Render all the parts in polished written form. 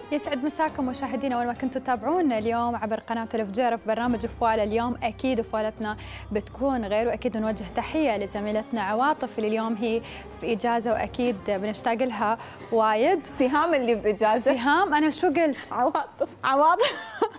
يسعد مساكم مشاهدينا وين ما كنتوا تتابعونا اليوم عبر قناة الفجيرة في برنامج فوالة. اليوم أكيد فوالتنا بتكون غير، وأكيد نوجه تحية لزميلتنا عواطف اللي اليوم هي في إجازة وأكيد بنشتاق لها وايد. سهام اللي بإجازة. سهام أنا شو قلت؟ عواطف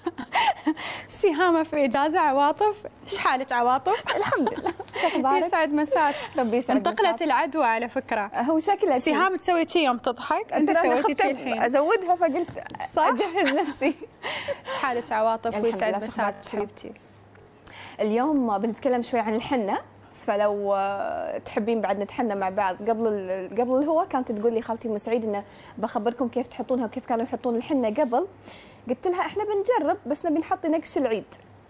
سهامة في إجازة. عواطف إيش حالك عواطف؟ الحمد لله. شو أخبارك؟ يسعد مساك. ربي يسعد مساك. انتقلت العدوى على فكرة. هو شكلها سهام تسوي شي يوم تضحك، أنت سويتي شي الحين. أزودها فقلت صح؟ أجهز نفسي. إيش حالك عواطف ويسعد مساك حبيبتي؟ اليوم بنتكلم شوي عن الحنة، فلو تحبين بعد نتحنى مع بعض. قبل الهوا كانت تقول لي خالتي ام سعيد انه بخبركم كيف تحطونها وكيف كانوا يحطون الحنة قبل. قلت لها احنا بنجرب بس نبي نحط نقش العيد،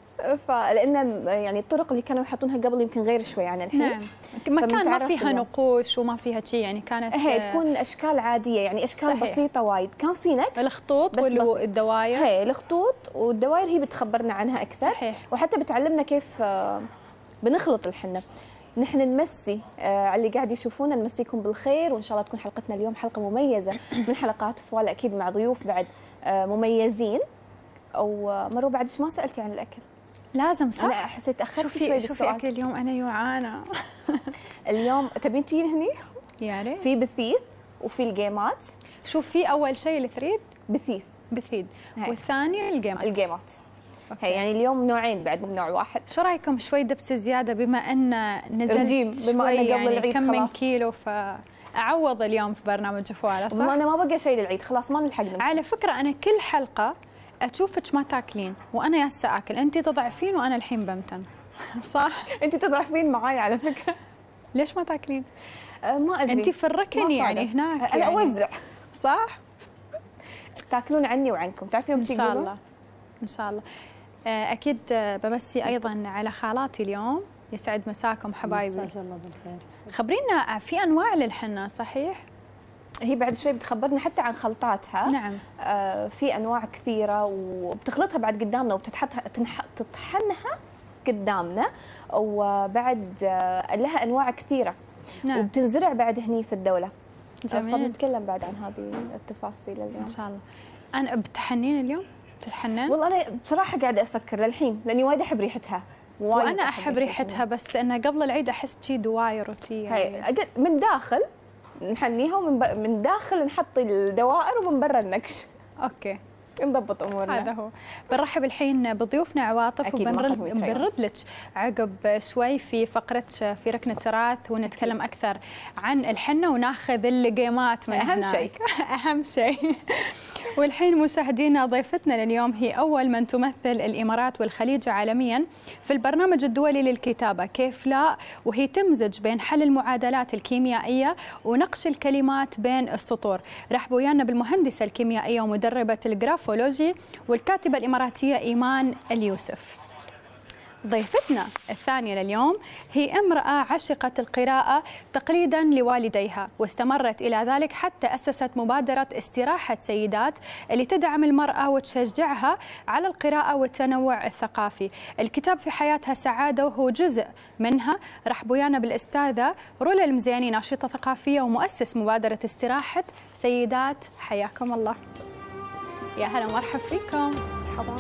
فلان يعني الطرق اللي كانوا يحطونها قبل يمكن غير شوي عن الحين. نعم، مكان ما فيها نقوش وما فيها شيء، يعني كانت هي تكون اشكال عاديه، يعني اشكال صحيح. بسيطه وايد. كان في نقش الخطوط والدواير، هي الخطوط والدواير هي بتخبرنا عنها اكثر صحيح. وحتى بتعلمنا كيف بنخلط الحنه. نحن نمسي على اللي قاعد يشوفونا، نمسيكم بالخير، وان شاء الله تكون حلقتنا اليوم حلقه مميزه من حلقات فوالة، اكيد مع ضيوف بعد مميزين. او مرو بعد ايش ما سالتي عن الاكل؟ لازم صح؟ انا حسيت تاخرت شوي بالسؤال. شوفي اكل اليوم انا جوعانه. اليوم تبين تجين هني؟ يا ريت. في بثيث وفي الجيمات. شوف، في اول شيء الثريد بثيث والثاني الجيمات. هي يعني اليوم نوعين بعد مو نوع واحد. شو رايكم شوي دبس زياده بما ان نزلت بما ان قبل يعني العيد كم خلاص من كيلو، فاعوض اليوم في برنامج فوالة صح؟ انا ما بقى شيء للعيد خلاص، ما نلحق نمشي. على فكره انا كل حلقه اشوفك ما تاكلين وانا ياسه اكل، انت تضعفين وانا الحين بمتن. صح؟ انت تضعفين معاي على فكره. ليش ما تاكلين؟ ما ادري. انت في الركن يعني هناك. انا يعني اوزع صح؟ تاكلون عني وعنكم، تعرفين ان شاء الله ان شاء الله. اكيد بمسي ايضا على خالاتي اليوم. يسعد مساكم حبايبي. مساك الله بالخير. خبرينا في انواع للحنه صحيح؟ هي بعد شوي بتخبرنا حتى عن خلطاتها. نعم. في انواع كثيره وبتخلطها بعد قدامنا تطحنها قدامنا، وبعد لها انواع كثيره. نعم. وبتنزرع بعد هني في الدوله. جميل. فبنتكلم بعد عن هذه التفاصيل اليوم ان شاء الله. انا بتحنين اليوم؟ تتحنن؟ والله انا بصراحه قاعده افكر للحين لاني وايد احب ريحتها. وانا احب ريحتها، بس انه قبل العيد احس شي دواير وشي يعني من داخل نحنيها ومن داخل نحط الدوائر ومن برا النكش. اوكي نضبط امورنا. هذا هو. بنرحب الحين بضيوفنا عواطف وبنرد لك عقب شوي في فقره في ركن التراث، ونتكلم اكثر عن الحنه وناخذ اللقيمات من اهم شيء. اهم شيء. والحين مشاهدينا ضيفتنا لليوم هي اول من تمثل الامارات والخليج عالميا في البرنامج الدولي للكتابه كيف لا، وهي تمزج بين حل المعادلات الكيميائيه ونقش الكلمات بين السطور. رحبوا ويانا بالمهندسه الكيميائيه ومدربه الجرافولوجي والكاتبه الاماراتيه ايمان اليوسف. ضيفتنا الثانية لليوم هي امرأة عشقت القراءة تقليدا لوالديها، واستمرت إلى ذلك حتى أسست مبادرة استراحة سيدات اللي تدعم المرأة وتشجعها على القراءة والتنوع الثقافي. الكتاب في حياتها سعادة وهو جزء منها. رحبوا ويانا بالأستاذة رولا المزياني، ناشطة ثقافية ومؤسس مبادرة استراحة سيدات. حياكم الله. يا هلا ومرحبا فيكم. مرحبا.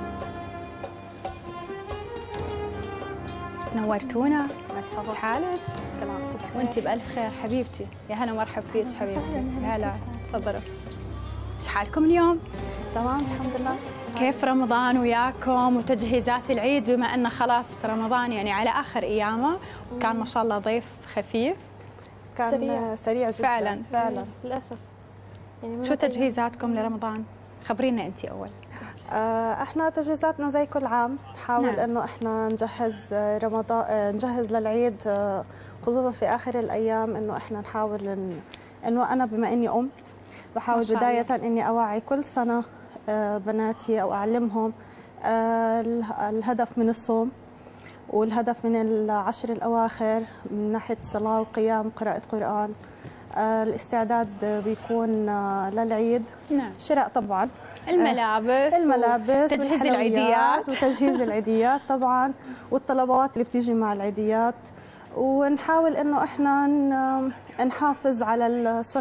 نورتونا. مرحبا. حالك؟ وانت بألف خير حبيبتي. يا هلا مرحبا فيك حبيبتي. هلا تفضلوا. ايش حالكم اليوم؟ تمام الحمد لله. كيف رمضان وياكم وتجهيزات العيد، بما انه خلاص رمضان يعني على اخر ايامه، وكان ما شاء الله ضيف خفيف. كان سريع جدا. فعلا للاسف. يعني شو تجهيزاتكم لرمضان؟ خبرينا انت اول. احنا تجهيزاتنا زي كل عام، نحاول نعم. انه احنا نجهز رمضان، نجهز للعيد، خصوصا في اخر الايام، انه احنا نحاول انه انا بما اني بحاول بدايه اني اوعي كل سنه بناتي او اعلمهم الهدف من الصوم والهدف من العشر الاواخر من ناحيه صلاه وقيام وقراءه قران. الاستعداد بيكون للعيد. نعم. شراء طبعا الملابس تجهيز العيديات وتجهيز العيديات طبعا، والطلبات اللي بتيجي مع العيديات، ونحاول انه احنا نحافظ على السنن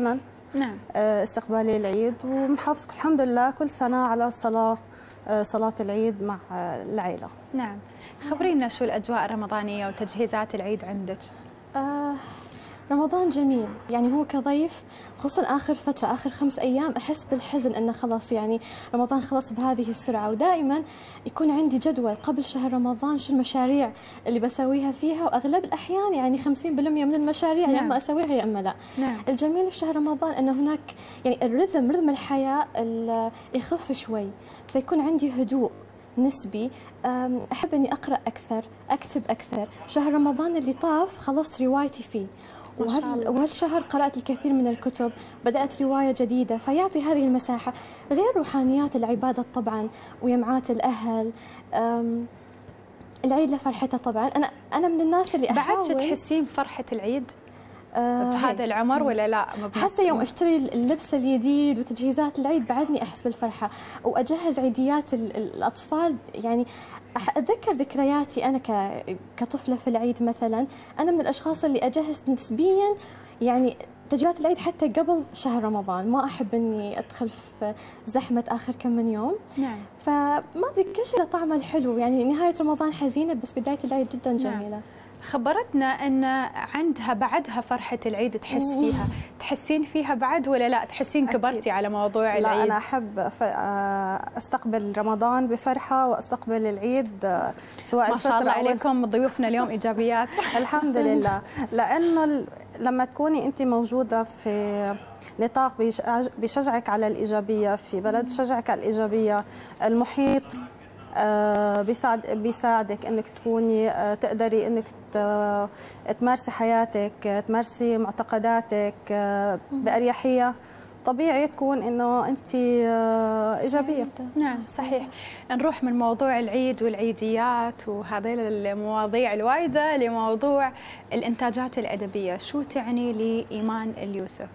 نعم. استقبال العيد، وبنحافظ الحمد لله كل سنة على صلاة العيد مع العائلة. نعم. خبرينا شو الأجواء الرمضانية وتجهيزات العيد عندك؟ رمضان جميل، يعني هو كضيف خصوصا آخر فترة، آخر 5 أيام أحس بالحزن أنه خلاص يعني رمضان خلص بهذه السرعة، ودائما يكون عندي جدول قبل شهر رمضان شو المشاريع اللي بسويها فيها، وأغلب الأحيان يعني 50% من المشاريع يا إما أسويها يا إما لا. نعم. الجميل في شهر رمضان أنه هناك يعني رذم الحياة يخف شوي، فيكون عندي هدوء نسبي، أحب أني أقرأ أكثر، أكتب أكثر. شهر رمضان اللي طاف خلصت روايتي فيه، وهالشهر قرأت الكثير من الكتب، بدأت رواية جديدة، فيعطي هذه المساحة، غير روحانيات العبادة طبعا ويمعات الأهل. العيد له فرحته طبعا. أنا من الناس اللي أحاول. بعد تحسين فرحة العيد في هذا العمر ولا لا؟ حتى يوم اشتري اللبس الجديد وتجهيزات العيد بعدني احس بالفرحه، واجهز عيديات الاطفال. يعني اتذكر ذكرياتي انا كطفله في العيد مثلا، انا من الاشخاص اللي اجهز نسبيا يعني تجهيزات العيد حتى قبل شهر رمضان، ما احب اني ادخل في زحمه اخر كم من يوم. نعم. فما ادري كل شيء له طعمه الحلو، يعني نهايه رمضان حزينه بس بدايه العيد جدا جميله. نعم. خبرتنا أن عندها بعدها فرحة العيد تحس فيها، تحسين فيها بعد ولا لا؟ تحسين كبرتي على موضوع العيد؟ لا، أنا أحب أستقبل رمضان بفرحة وأستقبل العيد سواء ما شاء الله عليكم ضيوفنا اليوم إيجابيات. الحمد لله، لأنه لما تكوني أنت موجودة في نطاق بيشجعك على الإيجابية، في بلد بيشجعك على الإيجابية، المحيط بيساعدك انك تكوني تقدري انك تمارسي حياتك، تمارسي معتقداتك بأريحية. طبيعي تكون انه انت ايجابيه. نعم صحيح. نروح من موضوع العيد والعيديات وهذيل المواضيع الوايده لموضوع الانتاجات الادبيه، شو تعني لإيمان اليوسف؟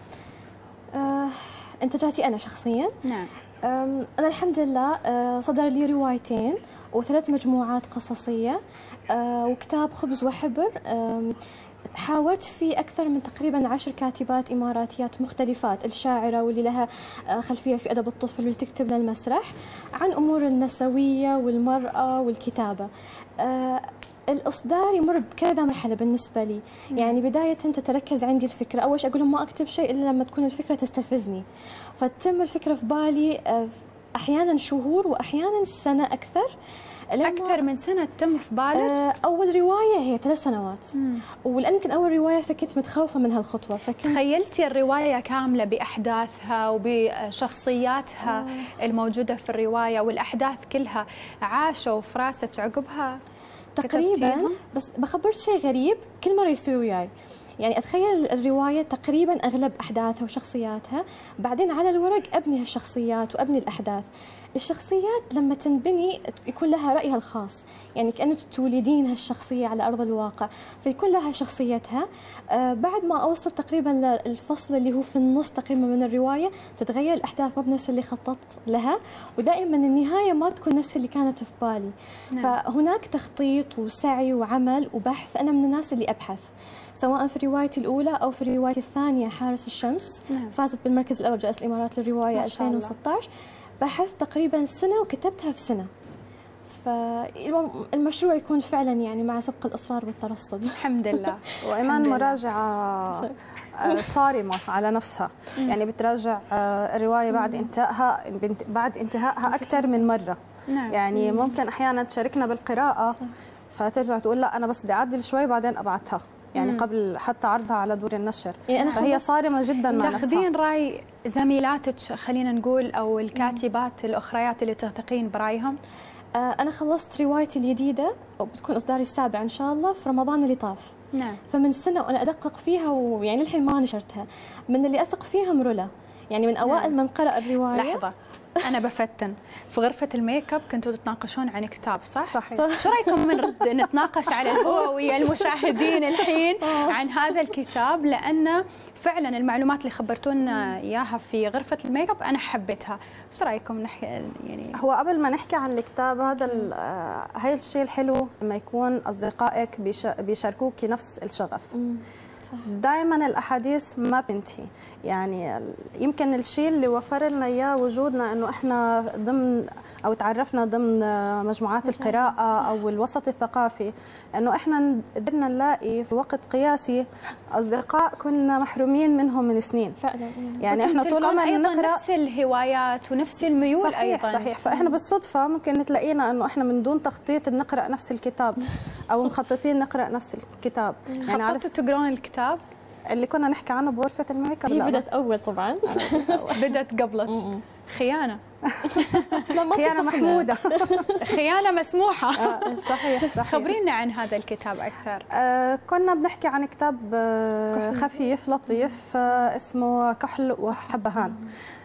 انتاجاتي انا شخصيا؟ نعم. أنا الحمد لله صدر لي روايتين و3 مجموعات قصصية وكتاب خبز وحبر. حاورت فيه أكثر من تقريبا 10 كاتبات إماراتيات مختلفات، الشاعرة واللي لها خلفية في أدب الطفل واللي تكتب للمسرح، عن أمور النسوية والمرأة والكتابة. الإصدار يمر بكذا مرحلة بالنسبة لي، يعني بداية تتركز عندي الفكرة، أول شيء أقول ما أكتب شيء إلا لما تكون الفكرة تستفزني، فتتم الفكرة في بالي أحيانا شهور وأحيانا سنة أكثر. أكثر من سنة تتم في بالك؟ أول رواية هي 3 سنوات، ولأن يمكن أول رواية فكنت متخوفة من هالخطوة، تخيلتي الرواية كاملة بأحداثها وبشخصياتها الموجودة في الرواية والأحداث كلها عاشوا في راسك عقبها؟ تقريبا. بس بخبرت شيء غريب كل مرة يستوي وياي، يعني أتخيل الرواية تقريبا أغلب أحداثها وشخصياتها، بعدين على الورق أبني هالشخصيات وأبني الأحداث. الشخصيات لما تنبني يكون لها رأيها الخاص، يعني كأنك تولدين هالشخصية على أرض الواقع، فيكون لها شخصيتها. بعد ما أوصل تقريبا للفصل اللي هو في النص تقريبا من الرواية تتغير الأحداث مو بنفس اللي خططت لها، ودائما النهاية ما تكون نفس اللي كانت في بالي. نعم. فهناك تخطيط وسعي وعمل وبحث. أنا من الناس اللي أبحث سواء في روايتي الأولى أو في روايتي الثانية حارس الشمس. نعم. فازت بالمركز الأول جائزة الإمارات للرواية 2016. بحثت تقريبا سنة وكتبتها في سنة، فالمشروع يكون فعلا يعني مع سبق الإصرار والترصد. الحمد لله. وإيمان مراجعة صارمة على نفسها، يعني بتراجع الرواية بعد انتهائها أكثر من مرة. نعم. يعني ممكن أحيانا تشاركنا بالقراءة فترجع تقول لا أنا بس بدي أعدل شوي بعدين أبعتها، يعني قبل حتى عرضها على دور النشر. يعني فهي صارمة جدا مع نفسها. تاخذين راي زميلاتك خلينا نقول او الكاتبات الاخريات اللي تثقين برايهم؟ انا خلصت روايتي الجديده وبتكون اصداري السابع ان شاء الله في رمضان اللي طاف. نعم. فمن سنه وانا ادقق فيها ويعني الحين ما نشرتها. من اللي اثق فيهم رولا، يعني من اوائل من قرأ الروايه. لحظه أنا بفتن، في غرفة الميك اب كنتوا تتناقشون عن كتاب صح؟ صحيح. شو رأيكم من نتناقش على الهواء ويا المشاهدين الحين عن هذا الكتاب، لأن فعلا المعلومات اللي خبرتونا إياها في غرفة الميك اب أنا حبيتها، شو رأيكم نحكي يعني؟ هو قبل ما نحكي عن الكتاب هذا هاي الشيء الحلو لما يكون أصدقائك بيشاركوك نفس الشغف. دائما الاحاديث ما بتنتهي. يعني يمكن الشيء اللي وفر لنا اياه وجودنا انه احنا ضمن او تعرفنا ضمن مجموعات القراءه او الوسط الثقافي، انه احنا قدرنا نلاقي في وقت قياسي اصدقاء كنا محرومين منهم من سنين فعلا. يعني احنا طول عمرنا نقرا نفس الهوايات ونفس الميول. صحيح ايضا صحيح. فاحنا بالصدفه ممكن تلاقينا انه احنا من دون تخطيط بنقرا نفس الكتاب او مخططين نقرا نفس الكتاب. يعني خططتوا تقرون الكتاب اللي كنا نحكي عنه بغرفه الميك اب؟ هي بدت اول طبعا. بدت قبلك. خيانه. خيانه محموده. خيانه مسموحه. صحيح. خبرينا عن هذا الكتاب اكثر. كنا بنحكي عن كتاب خفيف لطيف اسمه كحل وحبهان.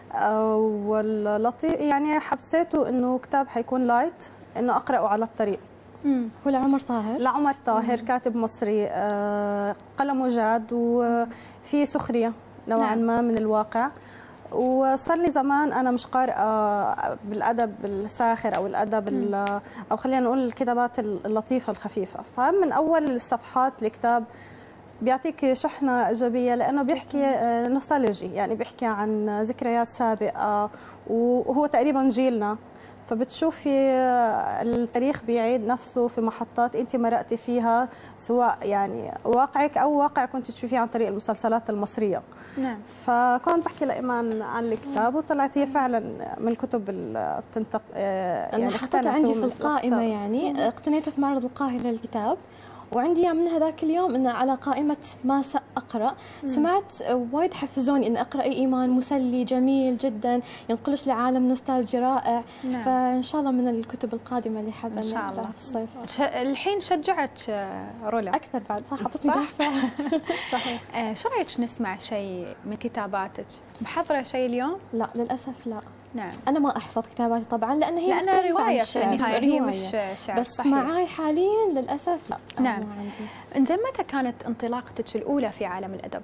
واللطيف يعني حسيته انه كتاب حيكون لايت، انه اقراه على الطريق. هو لعمر طاهر. لعمر طاهر كاتب مصري، قلمه جاد وفي سخريه نوعا ما من الواقع. وصار لي زمان انا مش قارئه بالادب الساخر او الادب او خلينا نقول الكتابات اللطيفه الخفيفه. فمن اول الصفحات الكتاب بيعطيك شحنه ايجابيه، لانه بيحكي نوستالجي، يعني بيحكي عن ذكريات سابقه وهو تقريبا جيلنا. فبتشوفي التاريخ بيعيد نفسه في محطات انت مرقتي فيها، سواء يعني واقعك او واقع كنت تشوفيه عن طريق المسلسلات المصريه. نعم. فكنت بحكي لإيمان عن الكتاب وطلعت هي فعلا من الكتب اللي بتنتق يعني حطيتها عندي في القائمه. يعني اقتنيته في معرض القاهره للكتاب، وعندي اياه من هذاك اليوم انه على قائمه ما ساقرا. سمعت وايد حفزوني ان اقرا ايمان، مسلي جميل جدا، ينقلش لعالم نوستالجي رائع. نعم. فان شاء الله من الكتب القادمه اللي حابه ان شاء الله في الصيف. الحين شجعت رولا اكثر بعد. صح، حطتني دافع. صحيح. شو رايك نسمع شيء من كتاباتك؟ محضره شيء اليوم؟ لا للاسف لا. نعم. انا ما احفظ كتاباتي طبعا، لان هي لأنها روايه في النهايه، هي مش شعر. بس صحيح. معاي حاليا للاسف لا. نعم. انزين، متى كانت انطلاقتك الاولى في عالم الادب؟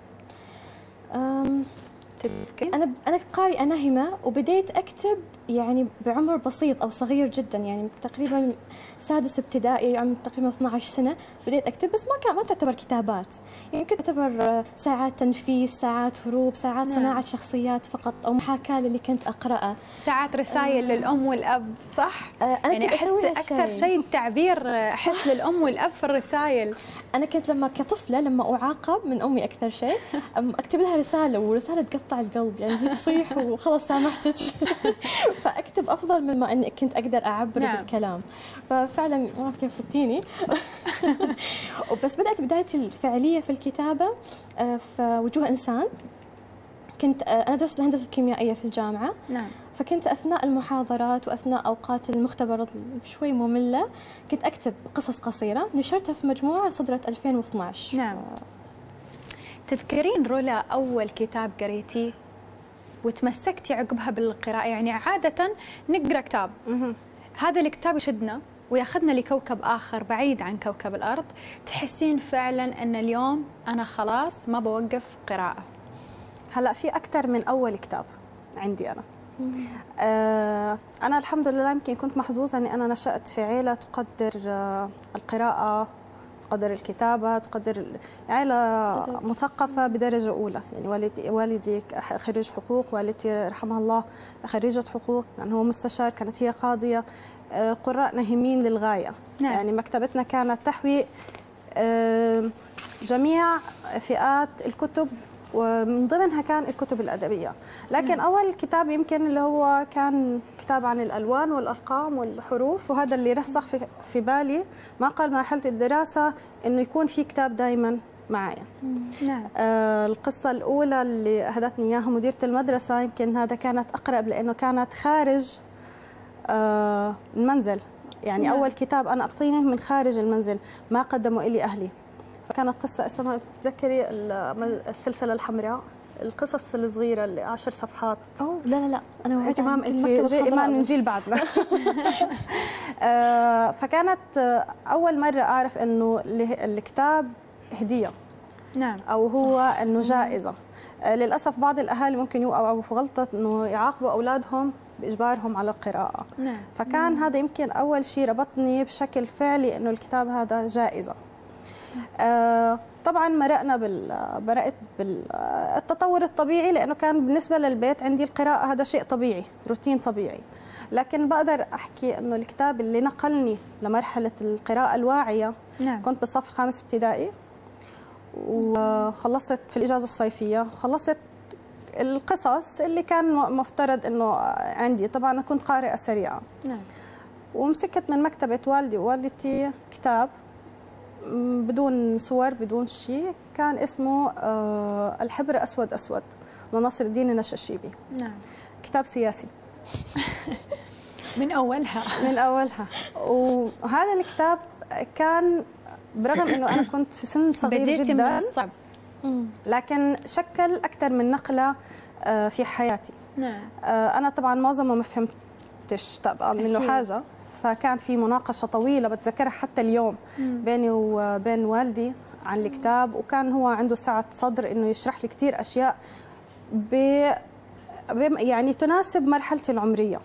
انا قارئه نهمه، وبديت اكتب يعني بعمر بسيط او صغير جدا، يعني تقريبا سادس ابتدائي، عمري تقريبا 12 سنه بديت اكتب. بس ما تعتبر كتابات، يعني كنت تعتبر ساعات تنفيس، ساعات هروب، ساعات صناعه شخصيات فقط، او محاكاه للي كنت اقراه. ساعات رسائل للام والاب، صح؟ أنا يعني احس اكثر شيء التعبير، احس للام والاب في الرسائل. انا كنت لما كطفله لما اعاقب من امي اكثر شيء اكتب لها رساله، ورساله تقطع القلب، يعني هي تصيح وخلاص سامحتك. فاكتب افضل مما اني كنت اقدر اعبر بالكلام. ففعلا ما اعرف كيف صدتيني. بس بدات بدايتي الفعليه في الكتابه في وجوه انسان. كنت انا درست الهندسه الكيميائيه في الجامعه. نعم. فكنت اثناء المحاضرات واثناء اوقات المختبر شوي ممله كنت اكتب قصص قصيره، نشرتها في مجموعه صدرت 2012. نعم. تذكرين رولا اول كتاب قريتيه وتمسكتي عقبها بالقراءة؟ يعني عادة نقرأ كتاب، هذا الكتاب يشدنا وياخذنا لكوكب آخر بعيد عن كوكب الأرض، تحسين فعلا أن اليوم أنا خلاص ما بوقف قراءة؟ هلأ في أكثر من أول كتاب عندي أنا. أنا الحمد لله يمكن كنت محظوظة أني أنا نشأت في عائلة تقدر القراءة، تقدر الكتابة، تقدر عائلة مثقفة بدرجة أولى. يعني والدي خريج حقوق، والدتي رحمها الله خريجة حقوق، يعني هو مستشار، كانت هي قاضية، قراء نهمين للغاية. نعم. يعني مكتبتنا كانت تحوي جميع فئات الكتب، ومن ضمنها كان الكتب الأدبية. لكن أول كتاب يمكن اللي هو كان كتاب عن الألوان والأرقام والحروف، وهذا اللي رسخ في بالي ما قبل مرحلة الدراسة إنه يكون في كتاب دائما معايا. نعم. القصة الأولى اللي أهدتني إياها مديرة المدرسة، يمكن هذا كانت أقرب لأنه كانت خارج المنزل. يعني أول كتاب أنا أقتنيه من خارج المنزل، ما قدموا إلي أهلي. فكانت قصة اسمها، تذكري السلسلة الحمراء، القصص الصغيرة اللي 10 صفحات. أوه لا أنا وعيت إمام، أنت إيمان من جيل بعدنا. فكانت أول مرة أعرف إنه الكتاب هدية. نعم. أو هو إنه جائزة. للأسف بعض الأهالي ممكن يوقعوا في غلطة إنه يعاقبوا أولادهم بإجبارهم على القراءة. نعم. فكان هذا يمكن أول شيء ربطني بشكل فعلي إنه الكتاب هذا جائزة. طبعا برأت بالتطور الطبيعي، لأنه كان بالنسبة للبيت عندي القراءة هذا شيء طبيعي، روتين طبيعي. لكن بقدر أحكي أنه الكتاب اللي نقلني لمرحلة القراءة الواعية، نعم. كنت بالصف الخامس ابتدائي وخلصت في الإجازة الصيفية، خلصت القصص اللي كان مفترض أنه عندي. طبعا أنا كنت قارئة سريعة. نعم. ومسكت من مكتبة والدي ووالدتي كتاب بدون صور بدون شيء، كان اسمه الحبر أسود أسود لنصر الدين النشاشيبي. نعم. كتاب سياسي من أولها. من أولها. وهذا الكتاب كان برغم أنه أنا كنت في سن صغير بديتي جدا من الصعب، لكن شكل أكثر من نقلة في حياتي. نعم. أنا طبعا معظمه ما فهمتش طبعا منه حاجة، فكان في مناقشة طويلة بتذكرها حتى اليوم بيني وبين والدي عن الكتاب، وكان هو عنده سعة صدر إنه يشرح لي كثير أشياء يعني تناسب مرحلتي العمرية.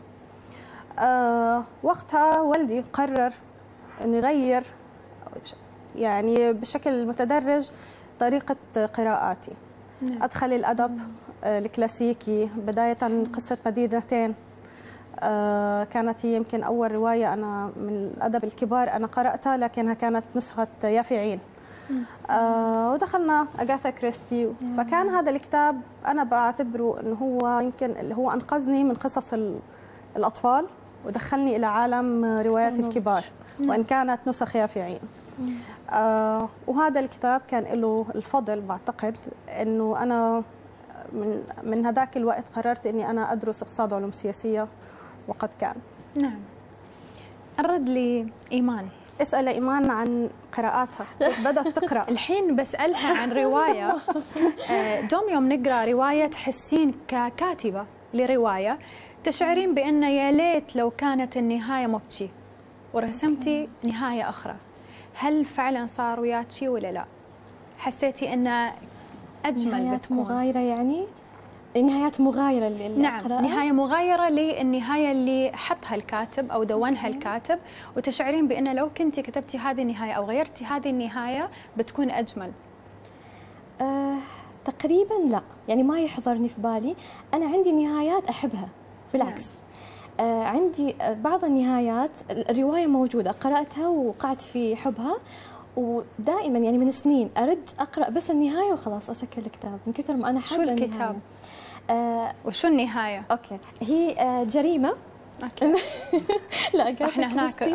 وقتها والدي قرر إنه يغير يعني بشكل متدرج طريقة قراءاتي. أدخل الأدب الكلاسيكي، بداية قصة مدينتين، كانت هي يمكن أول رواية أنا من الأدب الكبار أنا قرأتها، لكنها كانت نسخة يافعين. ودخلنا أغاثا كريستي، فكان هذا الكتاب أنا بعتبره أنه هو يمكن اللي هو أنقذني من قصص الأطفال ودخلني إلى عالم روايات الكبار، وإن كانت نسخ يافعين. وهذا الكتاب كان له الفضل بعتقد أنه أنا من هذاك الوقت قررت أني أنا أدرس اقتصاد وعلوم سياسية، وقد كان. نعم. الرد لإيمان. اسأل إيمان عن قراءاتها، بدأت تقرأ. الحين بسألها عن رواية. دوم يوم نقرأ رواية تحسين ككاتبة لرواية تشعرين بأن يا ليت لو كانت النهاية مبكي ورسمتي نهاية أخرى، هل فعلا صار وياك شيء ولا لا؟ حسيتي أن أجمل نهايات بتكون مغايرة، يعني نهايات مغايرة نعم أقرأها. نهاية مغايرة للنهاية اللي حطها الكاتب أو دونها الكاتب، وتشعرين بأن لو كنتي كتبتي هذه النهاية أو غيرتي هذه النهاية بتكون أجمل. تقريبا لا، يعني ما يحضرني في بالي. أنا عندي نهايات أحبها بالعكس. عندي بعض النهايات الرواية موجودة قرأتها وقعت في حبها، ودائما يعني من سنين أرد أقرأ بس النهاية وخلاص أسكر الكتاب من كثر ما أنا حابة. شو الكتاب؟ وشو النهاية؟ أوكي، هي جريمة. أوكي. لا احنا هناك.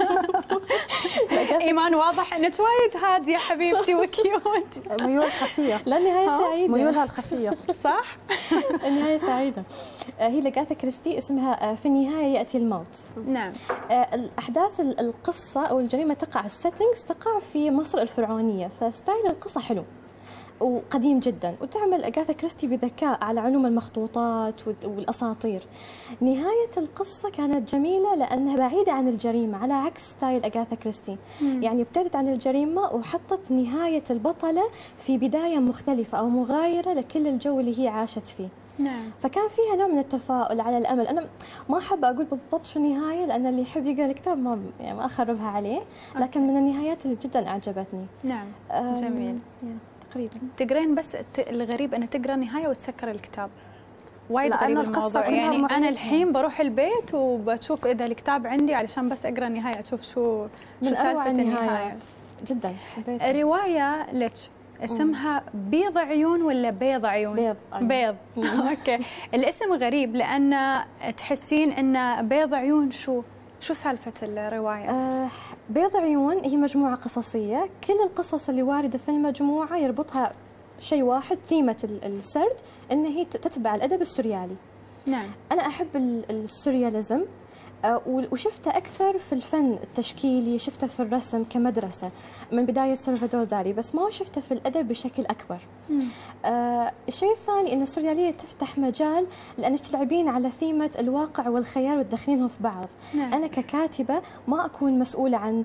إيمان واضح انك وايد هادية حبيبتي وكيوت. ميول خفية. لا، نهاية سعيدة. ميولها الخفية. صح؟ النهاية سعيدة. هي لأغاثا كريستي، اسمها في النهاية يأتي الموت. نعم. الأحداث القصة أو الجريمة تقع، السيتنجز تقع في مصر الفرعونية، فستايل القصة حلو وقديم جدا، وتعمل أغاثا كريستي بذكاء على علوم المخطوطات والأساطير. نهاية القصة كانت جميلة لأنها بعيدة عن الجريمة، على عكس ستايل أغاثا كريستي. يعني ابتعدت عن الجريمة وحطت نهاية البطلة في بداية مختلفة أو مغايرة لكل الجو اللي هي عاشت فيه. نعم. فكان فيها نوع من التفاؤل على الأمل. أنا ما أحب أقول بالضبط شو النهاية، لأن اللي يحب يقرأ الكتاب ما أخربها عليه، لكن من النهايات اللي جدا أعجبتني. نعم. جميل. تقريبا تقرين، بس الغريب أن تقرأ نهاية وتسكر الكتاب. وايد غريب الموضوع. يعني أنا الحين بروح البيت وبشوف إذا الكتاب عندي علشان بس أقرأ النهاية، أشوف شو سالفة النهاية. جدا رواية لك اسمها بيض عيون ولا بيض عيون؟ بيض. اوكي. الاسم غريب لأن تحسين أن بيض عيون شو سالفة الرواية؟ بيض عيون هي مجموعة قصصية، كل القصص اللي واردة في المجموعة يربطها شيء واحد، ثيمة السرد أن هي تتبع الأدب السوريالي. نعم. أنا أحب السورياليزم، وشفته أكثر في الفن التشكيلي، شفته في الرسم كمدرسة من بداية سلفادور دالي، بس ما شفته في الأدب بشكل أكبر. الشيء الثاني أن السوريالية تفتح مجال لأنك تلعبين على ثيمة الواقع والخيال وتدخلينهم في بعض. نعم. أنا ككاتبة ما أكون مسؤولة عن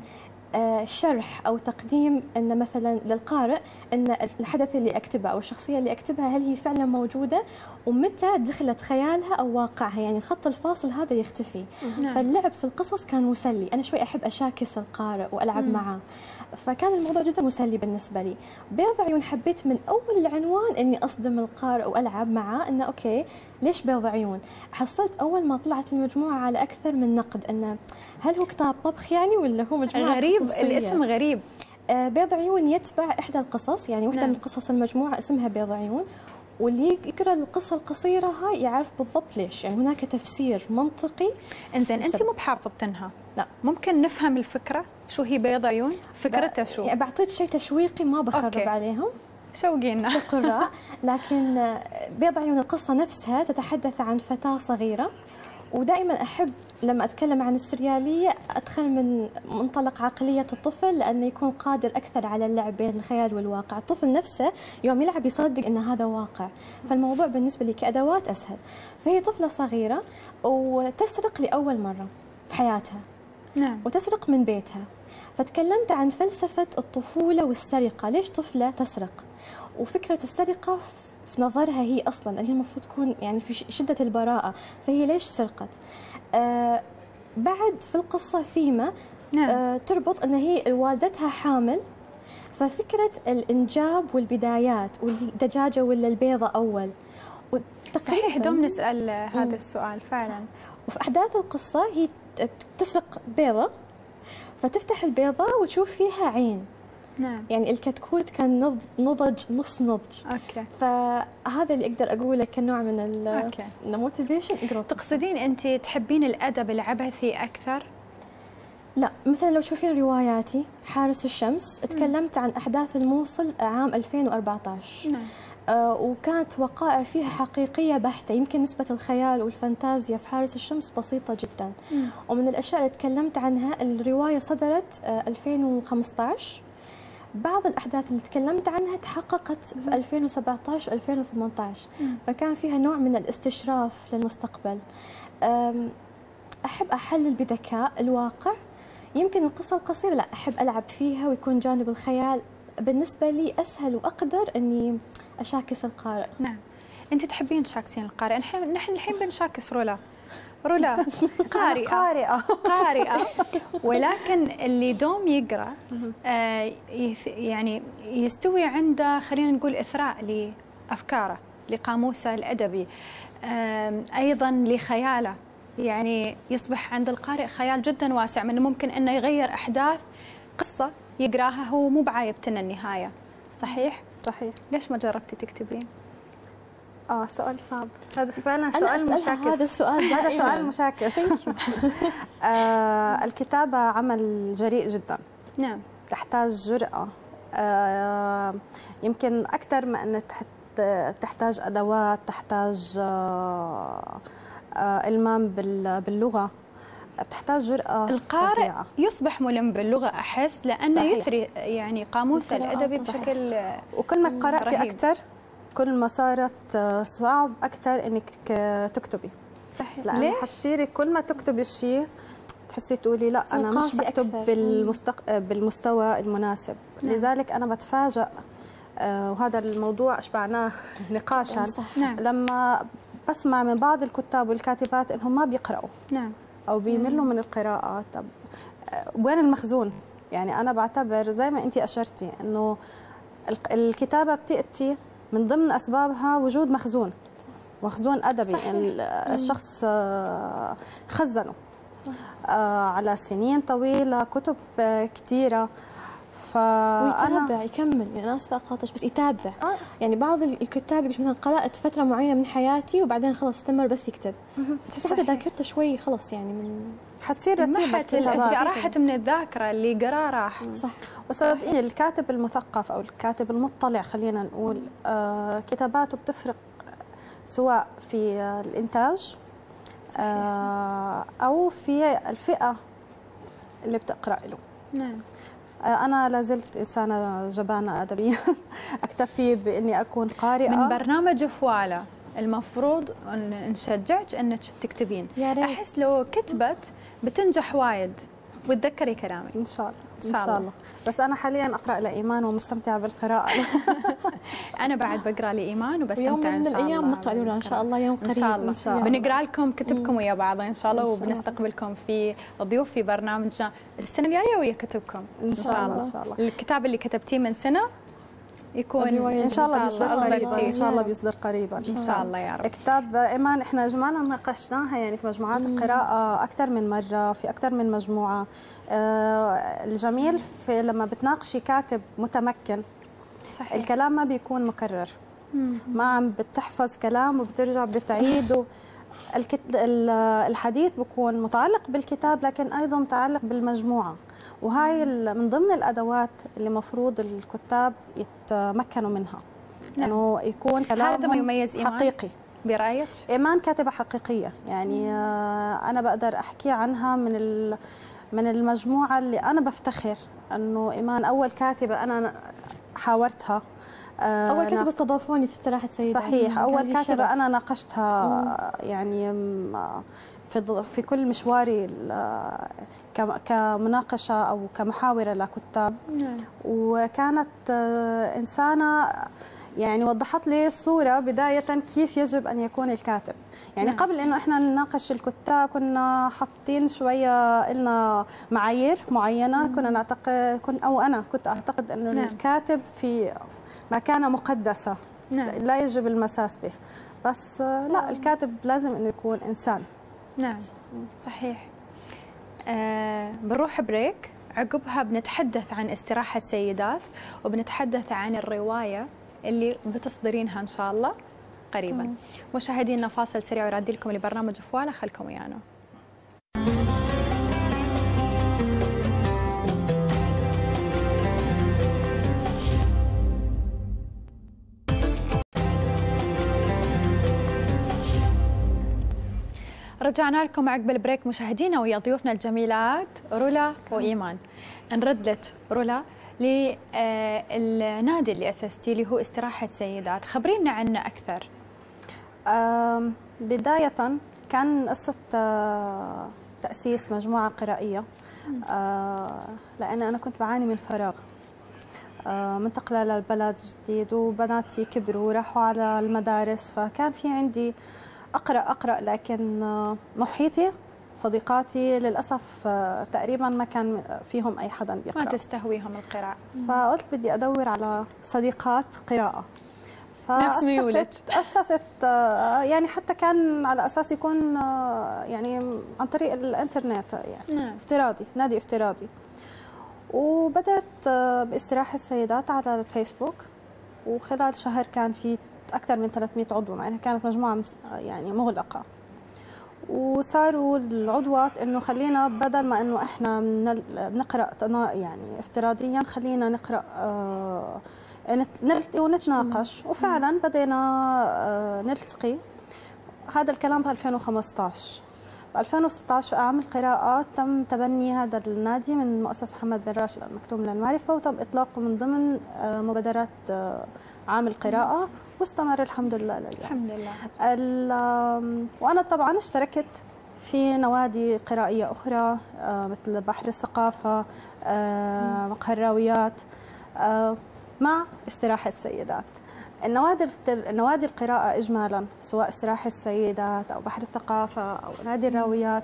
شرح أو تقديم أن مثلا للقارئ أن الحدث اللي أكتبه أو الشخصية اللي أكتبها هل هي فعلا موجودة ومتى دخلت خيالها أو واقعها، يعني الخط الفاصل هذا يختفي. فاللعب في القصص كان مسلي، أنا شوي أحب أشاكس القارئ وألعب معه، فكان الموضوع جدا مسلي بالنسبة لي. بيض عيون حبيت من أول العنوان أني أصدم القارئ وألعب معه أنه أوكي ليش بيض عيون. حصلت أول ما طلعت المجموعة على أكثر من نقد أنه هل هو كتاب طبخ يعني ولا هو مجموعة غريب قصصية؟ الاسم غريب. بيض عيون يتبع إحدى القصص، يعني واحدة من قصص المجموعة اسمها بيض عيون، واللي يقرأ القصة القصيرة هاي يعرف بالضبط ليش، يعني هناك تفسير منطقي. انزين انت مو بحافظتنها، لا ممكن نفهم الفكرة شو هي بيض عيون؟ فكرتها شو؟ يعني بعطيك شيء تشويقي ما بخرب أوكي. عليهم شوقينا القراء. لكن بيض عيون القصة نفسها تتحدث عن فتاة صغيرة، ودائما أحب لما أتكلم عن السريالية أدخل من منطلق عقلية الطفل، لأنه يكون قادر أكثر على اللعب بين الخيال والواقع. الطفل نفسه يوم يلعب يصدق أن هذا واقع، فالموضوع بالنسبة لي كأدوات أسهل. فهي طفلة صغيرة وتسرق لأول مرة في حياتها، نعم، وتسرق من بيتها. فتكلمت عن فلسفة الطفولة والسرقة، ليش طفلة تسرق، وفكرة السرقة في نظرها هي أصلا اللي المفروض تكون يعني في شدة البراءة، فهي ليش سرقت. بعد في القصة ثيمة نعم. تربط أن هي والدتها حامل، ففكرة الإنجاب والبدايات والدجاجة ولا البيضة أول. صحيح دوم نسأل هذا السؤال فعلا. صح. وفي أحداث القصة هي تسرق بيضة، فتفتح البيضة وتشوف فيها عين. نعم. يعني الكتكوت كان نضج نص نضج. اوكي. فهذا اللي اقدر اقوله كنوع من الموتيفيشن. تقصدين انت تحبين الادب العبثي اكثر؟ لا، مثلا لو تشوفين رواياتي حارس الشمس تكلمت عن احداث الموصل عام 2014. نعم. وكانت وقائع فيها حقيقية بحتة، يمكن نسبة الخيال والفانتازيا في حارس الشمس بسيطة جدا. ومن الأشياء اللي تكلمت عنها الرواية صدرت 2015، بعض الأحداث اللي تكلمت عنها تحققت في 2017 و2018، فكان فيها نوع من الاستشراف للمستقبل. أحب أحلل بذكاء الواقع، يمكن القصة القصيرة لا أحب ألعب فيها ويكون جانب الخيال بالنسبة لي أسهل، وأقدر أني أشاكس القارئ. نعم. أنت تحبين تشاكسين القارئ، نحن الحين بنشاكس رولا قارئة ولكن اللي دوم يقرأ يعني يستوي عنده خلينا نقول إثراء لأفكاره، لقاموسه الأدبي، أيضا لخياله. يعني يصبح عند القارئ خيال جدا واسع، من ممكن أنه يغير أحداث قصة يقراها هو مو بعايبتنا النهاية. صحيح؟ صحيح. ليش ما جربتي تكتبين؟ سؤال صعب هذا، فعلا سؤال مشاكس. هذا سؤال مشاكس. الكتابة عمل جريء جدا. نعم. تحتاج جرأة، يمكن أكثر ما أن تحتاج أدوات، تحتاج إلمام باللغة، بتحتاج جرأة. القارئ فظيعة. يصبح ملم باللغة أحس، لأنه يثري يعني قاموسه الأدبي بشكل وكل ما قرأتي أكثر كل ما صارت صعب أكثر إنك تكتبي. صحيح. لأن حتصيري كل ما تكتبي الشيء تحسي تقولي لا أنا مش بكتب بالمستوى المناسب. لذلك أنا بتفاجأ، وهذا الموضوع أشبعناه نقاشا. نعم. لما بسمع من بعض الكتاب والكاتبات إنهم ما بيقرأوا. نعم. أو بيملوا من القراءة. طب وين المخزون؟ يعني أنا بعتبر زي ما أنت أشرتي إنه الكتابة بتأتي من ضمن أسبابها وجود مخزون أدبي. الشخص خزنه على سنين طويلة، كتب كثيرة، ويتابع يكمل. يعني أنا آسفة أقاطعك بس يتابع. يعني بعض الكتاب مثلا قرأت فترة معينة من حياتي وبعدين خلص استمر بس يكتب، تحس حتى ذاكرته شوي خلص يعني من حتصير رتيبة الأشياء راحت من الذاكرة، اللي قرأ راح. صح. وصدقيني الكاتب المثقف أو الكاتب المطلع خلينا نقول كتاباته بتفرق، سواء في الإنتاج أو في الفئة اللي بتقرأ له. نعم. أنا لازلت إنسانة جبانة أدبيا أكتفي بإني أكون قارئة. من برنامج فوالا المفروض نشجعك أنك تكتبين. أحس لو كتبت بتنجح وايد، وتذكري كلامي ان شاء الله. إن شاء الله. بس انا حاليا اقرا لايمان ومستمتعه بالقراءه. انا بعد بقرا لايمان وبستمتع يوم ان من شاء الايام الله نقرا لنا ان شاء الله يوم قريب ان شاء الله. بنقرا لكم كتبكم ويا بعض ان شاء الله، وبنستقبلكم في ضيوف في برنامجنا السنه الجايه ويا كتبكم ان شاء الله. ان شاء الله. الكتاب اللي كتبتيه من سنه يكون ان شاء الله بيصدر قريبا. ان شاء الله بيصدر بيصدر قريبا ان شاء الله يا رب. كتاب ايمان احنا جمعنا ناقشناها يعني في مجموعات القراءه اكثر من مره في اكثر من مجموعه. الجميل في لما بتناقشي كاتب متمكن صحيح. الكلام ما بيكون مكرر، ما عم بتحفظ كلام وبترجع بتعيده. الحديث بيكون متعلق بالكتاب لكن ايضا متعلق بالمجموعه، وهاي من ضمن الادوات اللي مفروض الكتاب يتمكنوا منها. انه يكون كلامهم هذا ما يميز إيمان حقيقي. برايك؟ ايمان كاتبه حقيقيه، يعني انا بقدر احكي عنها من المجموعه اللي انا بفتخر انه ايمان اول كاتبه انا حاورتها. اول كاتبه استضافوني في استراحه سيدات. صحيح، اول كاتبه انا ناقشتها يعني في كل مشواري كمناقشه او كمحاوره لكتاب. وكانت انسانه يعني وضحت لي الصوره بدايه كيف يجب ان يكون الكاتب. يعني قبل انه احنا نناقش الكتاب كنا حاطين شويه لنا معايير معينه، كنا نعتقد انا كنت اعتقد انه الكاتب في مكانه مقدسه لا يجب المساس به، بس لا، الكاتب لازم انه يكون انسان. نعم صحيح. بنروح بريك، عقبها بنتحدث عن استراحة سيدات وبنتحدث عن الرواية اللي بتصدرينها إن شاء الله قريبا. مشاهدينا فاصل سريع ويرد لكم لبرنامج فوالا، خلكم ويانا. رجعنا لكم عقب البريك مشاهدينا ويا ضيوفنا الجميلات رولا وإيمان. نردت رولا للنادي اللي أسستي اللي هو استراحة سيدات، خبرينا عنه أكثر. بداية كان قصة تأسيس مجموعة قرائية، لأن أنا كنت بعاني من فراغ، منتقلة للبلد جديد وبناتي كبروا وراحوا على المدارس، فكان في عندي أقرأ لكن محيطي صديقاتي للأسف تقريبا ما كان فيهم أي حدا بيقرأ، ما تستهويهم القراءة. فقلت بدي أدور على صديقات قراءة، نفس ميولك. أسست يعني حتى كان على أساس يكون يعني عن طريق الإنترنت، يعني افتراضي، نادي افتراضي. وبدأت باستراحة السيدات على الفيسبوك، وخلال شهر كان في أكثر من 300 عضو، مع أنها كانت مجموعة يعني مغلقة. وصاروا العضوات إنه خلينا بدل ما إنه إحنا بنقرأ يعني افتراضيا، خلينا نقرأ نلتقي ونتناقش. وفعلا بدينا نلتقي. هذا الكلام ب 2015. ب 2016 في أعمال القراءة تم تبني هذا النادي من مؤسسة محمد بن راشد المكتوم للمعرفة، وتم إطلاقه من ضمن مبادرات عام القراءة، واستمر الحمد لله لليوم. الحمد لله. وأنا طبعا اشتركت في نوادي قرائية أخرى مثل بحر الثقافة، مقهى الراويات، مع استراحة السيدات. النوادي القراءة إجمالا، سواء استراحة السيدات أو بحر الثقافة أو نادي الراويات،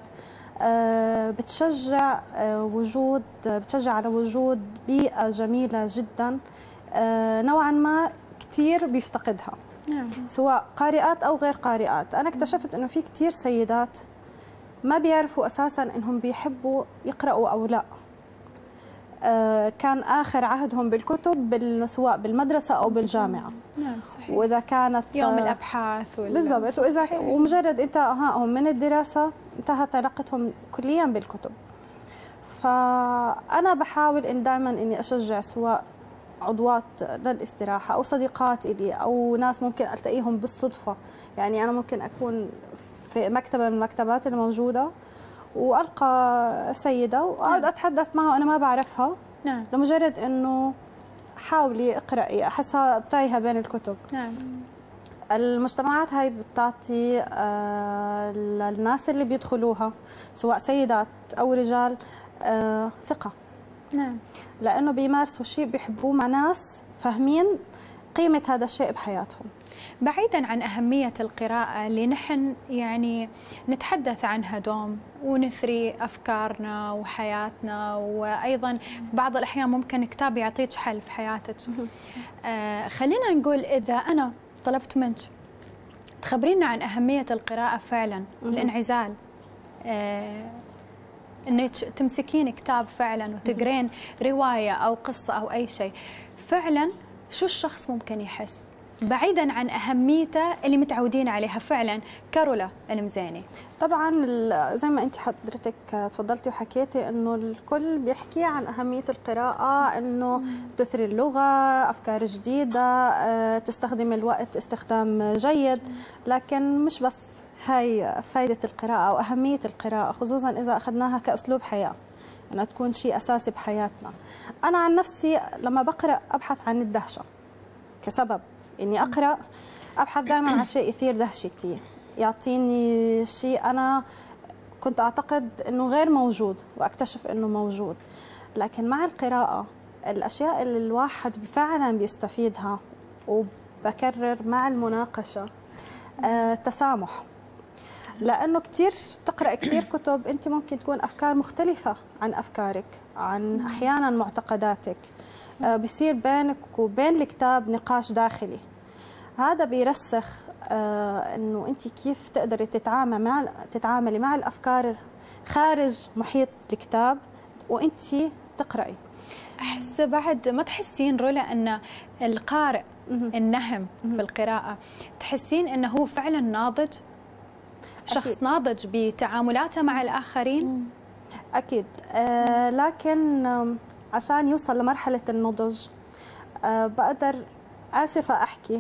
بتشجع على وجود بيئة جميلة جدا نوعا ما كثير بيفتقدها، سواء قارئات أو غير قارئات. أنا اكتشفت أنه في كثير سيدات ما بيعرفوا أساسا أنهم بيحبوا يقرأوا أو لا. كان آخر عهدهم بالكتب سواء بالمدرسة أو بالجامعة. نعم صحيح. وإذا كانت يوم الأبحاث بالضبط، ومجرد انتهائهم من الدراسة انتهت علاقتهم كليا بالكتب. فأنا بحاول إن دائما إني أشجع سواء عضوات للاستراحة أو صديقات إلي أو ناس ممكن ألتقيهم بالصدفة. يعني أنا ممكن أكون في مكتبة من المكتبات الموجودة وألقى سيدة وأقعد أتحدث معها وأنا ما بعرفها، لمجرد إنه حاولي اقرأي، أحسها تايهة بين الكتب. المجتمعات هاي بتعطي للناس اللي بيدخلوها سواء سيدات أو رجال ثقة. نعم. لأنه بيمارسوا شيء بيحبوه مع ناس فاهمين قيمة هذا الشيء بحياتهم. بعيدا عن أهمية القراءة اللي نحن يعني نتحدث عنها دوم ونثري أفكارنا وحياتنا، وأيضا في بعض الأحيان ممكن كتاب يعطيك حل في حياتك. خلينا نقول إذا أنا طلبت منك تخبرينا عن أهمية القراءة فعلا، الانعزال، انك تمسكين كتاب فعلا وتقرين رواية أو قصة أو أي شيء، فعلا شو الشخص ممكن يحس بعيدا عن أهميته اللي متعودين عليها فعلا كرولا المزيني؟ طبعا زي ما انت حضرتك تفضلتي وحكيتي انه الكل بيحكي عن أهمية القراءة، انه تثري اللغة، أفكار جديدة، تستخدم الوقت استخدام جيد، لكن مش بس هاي فائدة القراءة أو أهمية القراءة، خصوصا إذا أخذناها كأسلوب حياة، أنها تكون شيء أساسي بحياتنا. أنا عن نفسي لما بقرأ أبحث عن الدهشة كسبب إني أقرأ، أبحث دائما عن شيء يثير دهشتي، يعطيني شيء أنا كنت أعتقد أنه غير موجود وأكتشف أنه موجود. لكن مع القراءة الأشياء اللي الواحد فعلا بيستفيدها، وبكرر مع المناقشة، التسامح. لأنه كثير بتقرأ كثير كتب أنت ممكن تكون أفكار مختلفة عن أفكارك، عن أحيانا معتقداتك، بيصير بينك وبين الكتاب نقاش داخلي. هذا بيرسخ أنه أنت كيف تقدري تتعاملي مع الأفكار خارج محيط الكتاب وأنت تقرأي. أحس بعد ما تحسين رولا أن القارئ النهم بالقراءة، تحسين أنه هو فعلا ناضج، شخص أكيد. ناضج بتعاملاته مع الآخرين؟ أكيد. لكن عشان يوصل لمرحلة النضج بقدر آسفة أحكي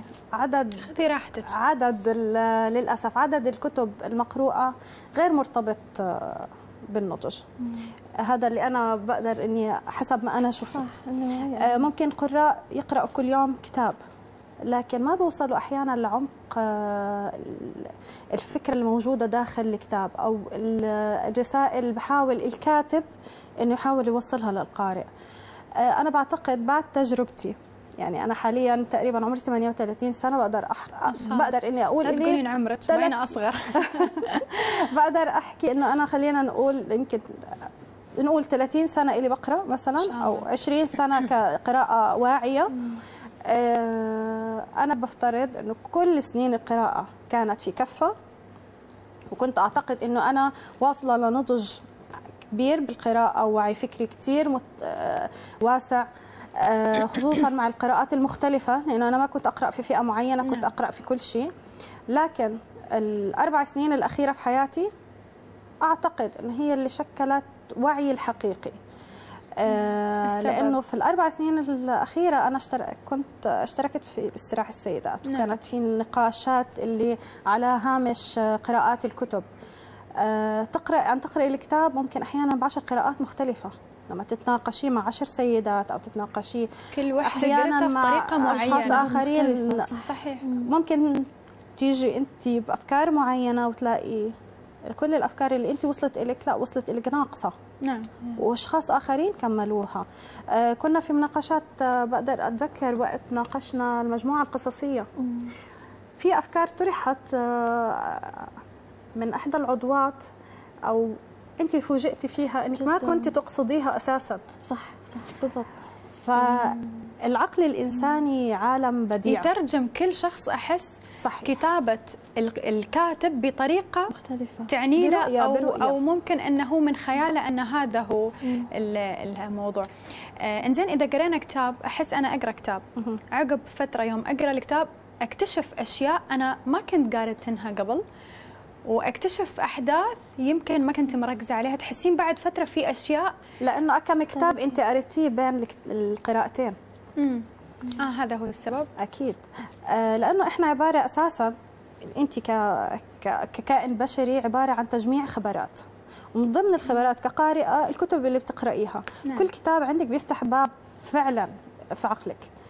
للأسف عدد الكتب المقروءة غير مرتبط بالنضج. هذا اللي أنا بقدر إني حسب ما أنا شفت. ممكن قراء يقرأوا كل يوم كتاب، لكن ما بوصلوا أحيانا لعمق الفكرة الموجودة داخل الكتاب أو الرسائل بحاول الكاتب إنه يحاول يوصلها للقارئ. أنا بعتقد بعد تجربتي، يعني أنا حاليا تقريبا عمري 38 سنة، بقدر إني أقول لا تقولين عمرك وأنا أصغر. بقدر أحكي إنه أنا خلينا نقول يمكن نقول 30 سنة إلي بقرأ مثلا، أو 20 سنة كقراءة واعية. أنا بفترض إنه كل سنين القراءة كانت في كفة، وكنت أعتقد إنه أنا واصلة لنضج كبير بالقراءة ووعي فكري كتير واسع، خصوصا مع القراءات المختلفة، لأنه أنا ما كنت أقرأ في فئة معينة، كنت أقرأ في كل شيء. لكن ال4 سنين الأخيرة في حياتي أعتقد إنه هي اللي شكلت وعي الحقيقي. لأنه في ال4 سنين الأخيرة أنا كنت اشتركت في استراح السيدات، وكانت في النقاشات اللي على هامش قراءات الكتب. تقرأي الكتاب ممكن أحيانا ب10 قراءات مختلفة، لما تتناقشي مع 10 سيدات أو تتناقشي كل واحدة قرأتها بطريقة أشخاص آخرين. صحيح. ممكن تيجي أنت بأفكار معينة وتلاقي كل الأفكار اللي أنت وصلت إليك لا وصلت إليك ناقصة. نعم. وأشخاص آخرين كملوها. كنا في مناقشات، بقدر أتذكر وقت ناقشنا المجموعة القصصية، في أفكار طرحت من إحدى العضوات أو أنت فوجئتي فيها أنك ما كنت تقصديها أساساً. صح بالضبط. فالعقل الإنساني عالم بديع، يترجم كل شخص. أحس صحيح. كتابة الكاتب بطريقة مختلفة تعني له أو ممكن أنه من خياله أن هذا هو الموضوع. إنزين إذا قرينا كتاب، أحس أنا أقرأ كتاب عقب فترة يوم أقرأ الكتاب أكتشف أشياء أنا ما كنت قارئتها قبل، واكتشف احداث يمكن ما كنت مركزه عليها. تحسين بعد فتره في اشياء لانه كم كتاب انت قريتيه بين القراءتين. هذا هو السبب اكيد. لانه احنا عباره اساسا، انت ككائن بشري عباره عن تجميع خبرات، ومن ضمن الخبرات كقارئه الكتب اللي بتقرايها. نعم. كل كتاب عندك بيفتح باب فعلا في عقلك.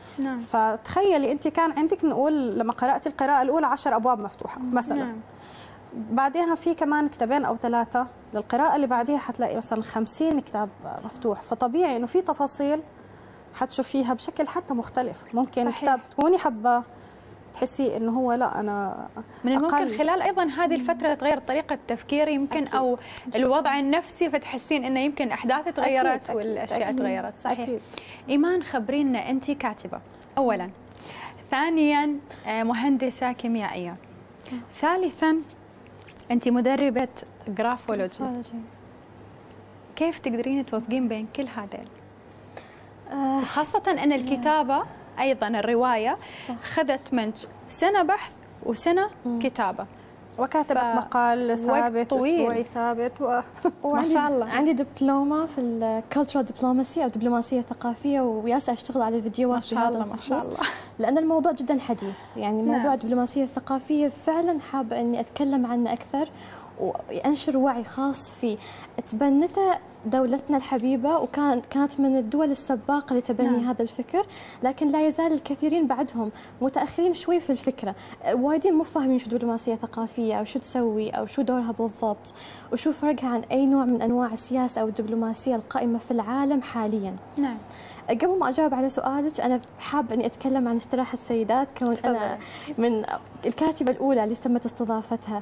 نعم. فتخيلي أنت كان عندك نقول لما قرأتي القراءة الأولى 10 أبواب مفتوحة مثلا. نعم. بعدين في كمان كتابين أو 3 للقراءة اللي بعديها حتلاقي مثلا 50 كتاب مفتوح. فطبيعي إنه في تفاصيل حتشوفيها بشكل حتى مختلف. ممكن صحيح. كتاب تكوني حبة تحسي إنه هو لا أنا من الممكن أقل. خلال ايضا هذه الفتره تغير طريقه التفكير يمكن أكيد. او الوضع النفسي، فتحسين انه يمكن احداث تغيرت أكيد. والاشياء أكيد. تغيرت. صحيح. أكيد. ايمان، خبرينا انت كاتبه اولا، ثانيا مهندسه كيميائيه، ثالثا انت مدربه جرافولوجي. كيف تقدرين توفقين بين كل هذيل؟ خاصه ان الكتابه ايضا الروايه صح. خذت منك سنه بحث وسنه كتابه، وكاتبة مقال ثابت طويل. أسبوعي ثابت ما شاء الله. عندي دبلومة في الكالتشرال دبلوماسي أو دبلوماسية ثقافية، وياسا أشتغل على الفيديوات ما شاء الله. ما شاء الخصوص. الله. لأن الموضوع جدا حديث، يعني موضوع نعم. الدبلوماسية الثقافية فعلا حابة أني أتكلم عنه أكثر وأنشر وعي خاص فيه. تبنته دولتنا الحبيبة كانت من الدول السباقة لتبني نعم. هذا الفكر، لكن لا يزال الكثيرين بعدهم متأخرين شوي في الفكرة. وايدين مو فاهمين شو دبلوماسية ثقافية أو شو تسوي أو شو دورها بالضبط وشو فرقها عن أي نوع من أنواع السياسة أو الدبلوماسية القائمة في العالم حاليا. نعم. قبل ما أجاوب على سؤالك، أنا حابة أني أتكلم عن استراحة سيدات، كون أنا من الكاتبة الأولى اللي تمت استضافتها.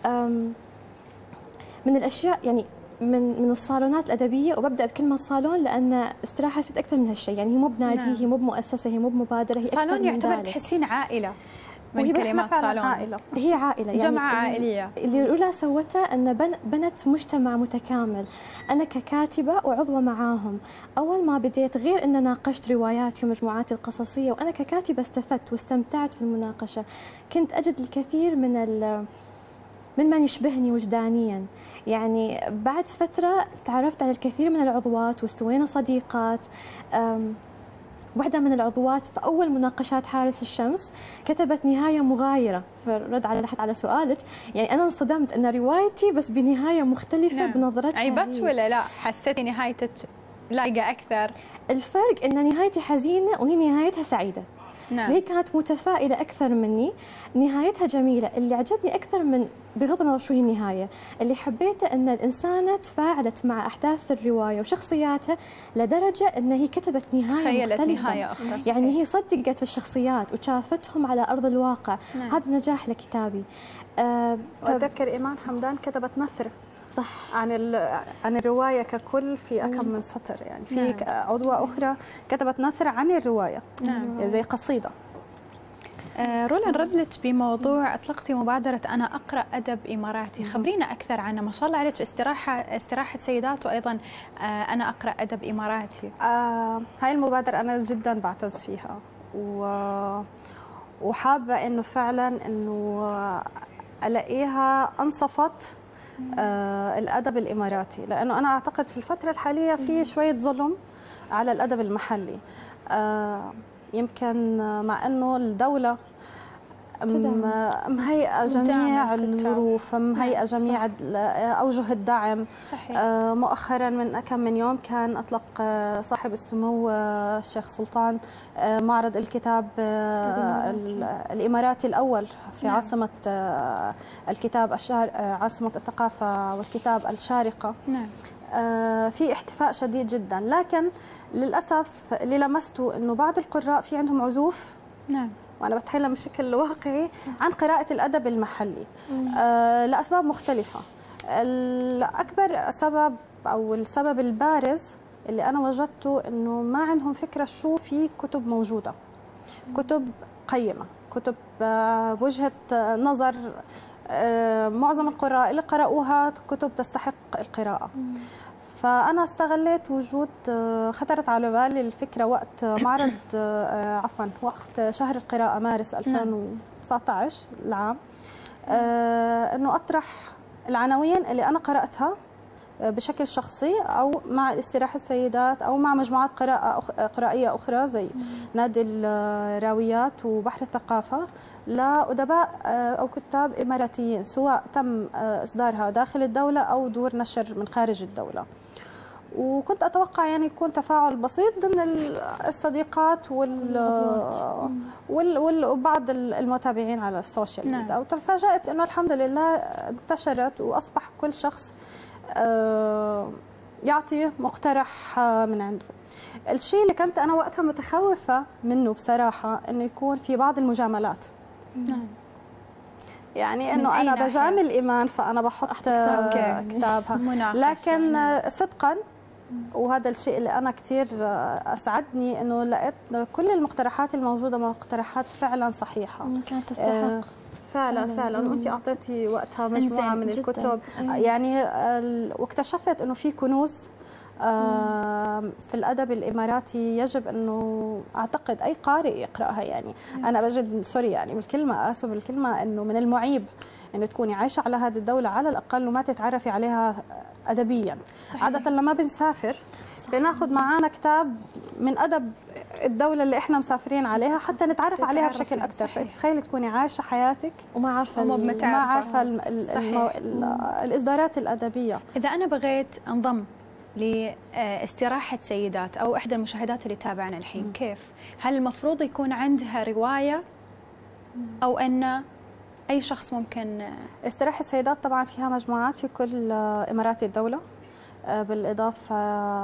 من الأشياء يعني من الصالونات الأدبية، وببدأ بكلمة صالون لأن استراحة سيد أكثر من هالشيء، يعني هي مو بنادي، نعم. هي مو بمؤسسة، هي مو بمبادرة، هي أكثر صالون من يعتبر ذلك. تحسين عائلة من وهي كلمات صالون. عائلة. هي عائلة، يعني جمعة عائلية. اللي الأولى سوته أن بنت مجتمع متكامل. أنا ككاتبة وعضوة معاهم، أول ما بديت غير أن ناقشت رواياتي ومجموعاتي القصصية، وأنا ككاتبة استفدت واستمتعت في المناقشة. كنت أجد الكثير من يشبهني وجدانيا. يعني بعد فترة تعرفت على الكثير من العضوات واستوينا صديقات. واحدة من العضوات في أول مناقشات حارس الشمس كتبت نهاية مغايرة، فرد على سؤالك. يعني أنا انصدمت أن روايتي بس بنهاية مختلفة. نعم. بنظرتها عيبت ولا لا؟ حسيتي نهايتك لايقة أكثر؟ الفرق أن نهايتي حزينة وهي نهايتها سعيدة. نعم. فهي كانت متفائلة أكثر مني، نهايتها جميلة. اللي عجبني أكثر من بغض النظر شو هي النهاية، اللي حبيته أن الإنسانة تفاعلت مع أحداث الرواية وشخصياتها لدرجة أن هي كتبت نهاية مختلفة. نهاية أخرى. يعني هي صدقت في الشخصيات وشافتهم على أرض الواقع. نعم. هذا نجاح لكتابي. وأتذكر إيمان حمدان كتبت نثر صح عن الرواية ككل في أكم من سطر. يعني في نعم. عضوة أخرى كتبت نثر عن الرواية. نعم. زي قصيدة. رولا، نرد لك بموضوع أطلقتي مبادرة أنا أقرأ أدب إماراتي. خبرينا أكثر عنها. ما شاء الله عليك، استراحة سيدات وأيضا أنا أقرأ أدب إماراتي. هاي المبادرة أنا جدا بعتز فيها وحابة إنه فعلا إنه ألاقيها أنصفت الأدب الإماراتي، لأنه أنا أعتقد في الفترة الحالية في شوية ظلم على الأدب المحلي. يمكن مع أنه الدولة مهيئة جميع الظروف، مهيئة جميع أوجه الدعم. صحيح. مؤخرا من كم من يوم كان أطلق صاحب السمو الشيخ سلطان معرض الكتاب الإماراتي الأول في نعم. عاصمة الكتاب عاصمة الثقافة والكتاب الشارقة. نعم. في احتفاء شديد جدا، لكن للأسف اللي لمسته أنه بعض القراء في عندهم عزوف. نعم. وأنا بتكلم بشكل واقعي عن قراءة الأدب المحلي لأسباب مختلفة. الأكبر سبب أو السبب البارز اللي أنا وجدته أنه ما عندهم فكرة شو في كتب موجودة، كتب قيمة، كتب بوجهة نظر معظم القراء اللي قرأوها كتب تستحق القراءة. فأنا استغليت وجود خطرت على بالي الفكرة وقت معرض وقت شهر القراءة مارس 2019 العام، أنه أطرح العناوين اللي أنا قرأتها بشكل شخصي أو مع استراحة السيدات أو مع مجموعات قرائية أخرى زي نادي الراويات وبحر الثقافة لأدباء أو كتاب إماراتيين، سواء تم إصدارها داخل الدولة أو دور نشر من خارج الدولة. وكنت اتوقع يعني يكون تفاعل بسيط ضمن الصديقات وبعض المتابعين على السوشيال ميديا. وتفاجأت انه الحمد لله انتشرت واصبح كل شخص يعطي مقترح من عنده. الشيء اللي كنت انا وقتها متخوفه منه بصراحه انه يكون في بعض المجاملات. يعني انه انا بجامل ايمان فانا بحط كتابها، لكن صدقا وهذا الشيء اللي انا كثير اسعدني انه لقيت كل المقترحات الموجوده مقترحات فعلا صحيحه، كانت تستحق فعلا وانت اعطيتي وقتها مجموعه من الكتب يعني واكتشفت انه في كنوز في الادب الاماراتي يجب انه اعتقد اي قارئ يقراها. يعني انا بجد سوري يعني بالكلمه، اسف بالكلمه، انه من المعيب انه تكوني عايشه على هذه الدوله على الاقل وما تتعرفي عليها ادبيا. صحيح. عاده لما بنسافر بناخذ معنا كتاب من ادب الدوله اللي احنا مسافرين عليها حتى نتعرف عليها بشكل اكثر. فتخيلي تكوني عايشه حياتك وما عارفه الاصدارات الادبيه. اذا انا بغيت انضم لاستراحة سيدات أو إحدى المشاهدات اللي تابعنا الحين، كيف؟ هل المفروض يكون عندها رواية أو أن أي شخص ممكن؟ استراحة السيدات طبعا فيها مجموعات في كل إمارات الدولة، بالإضافة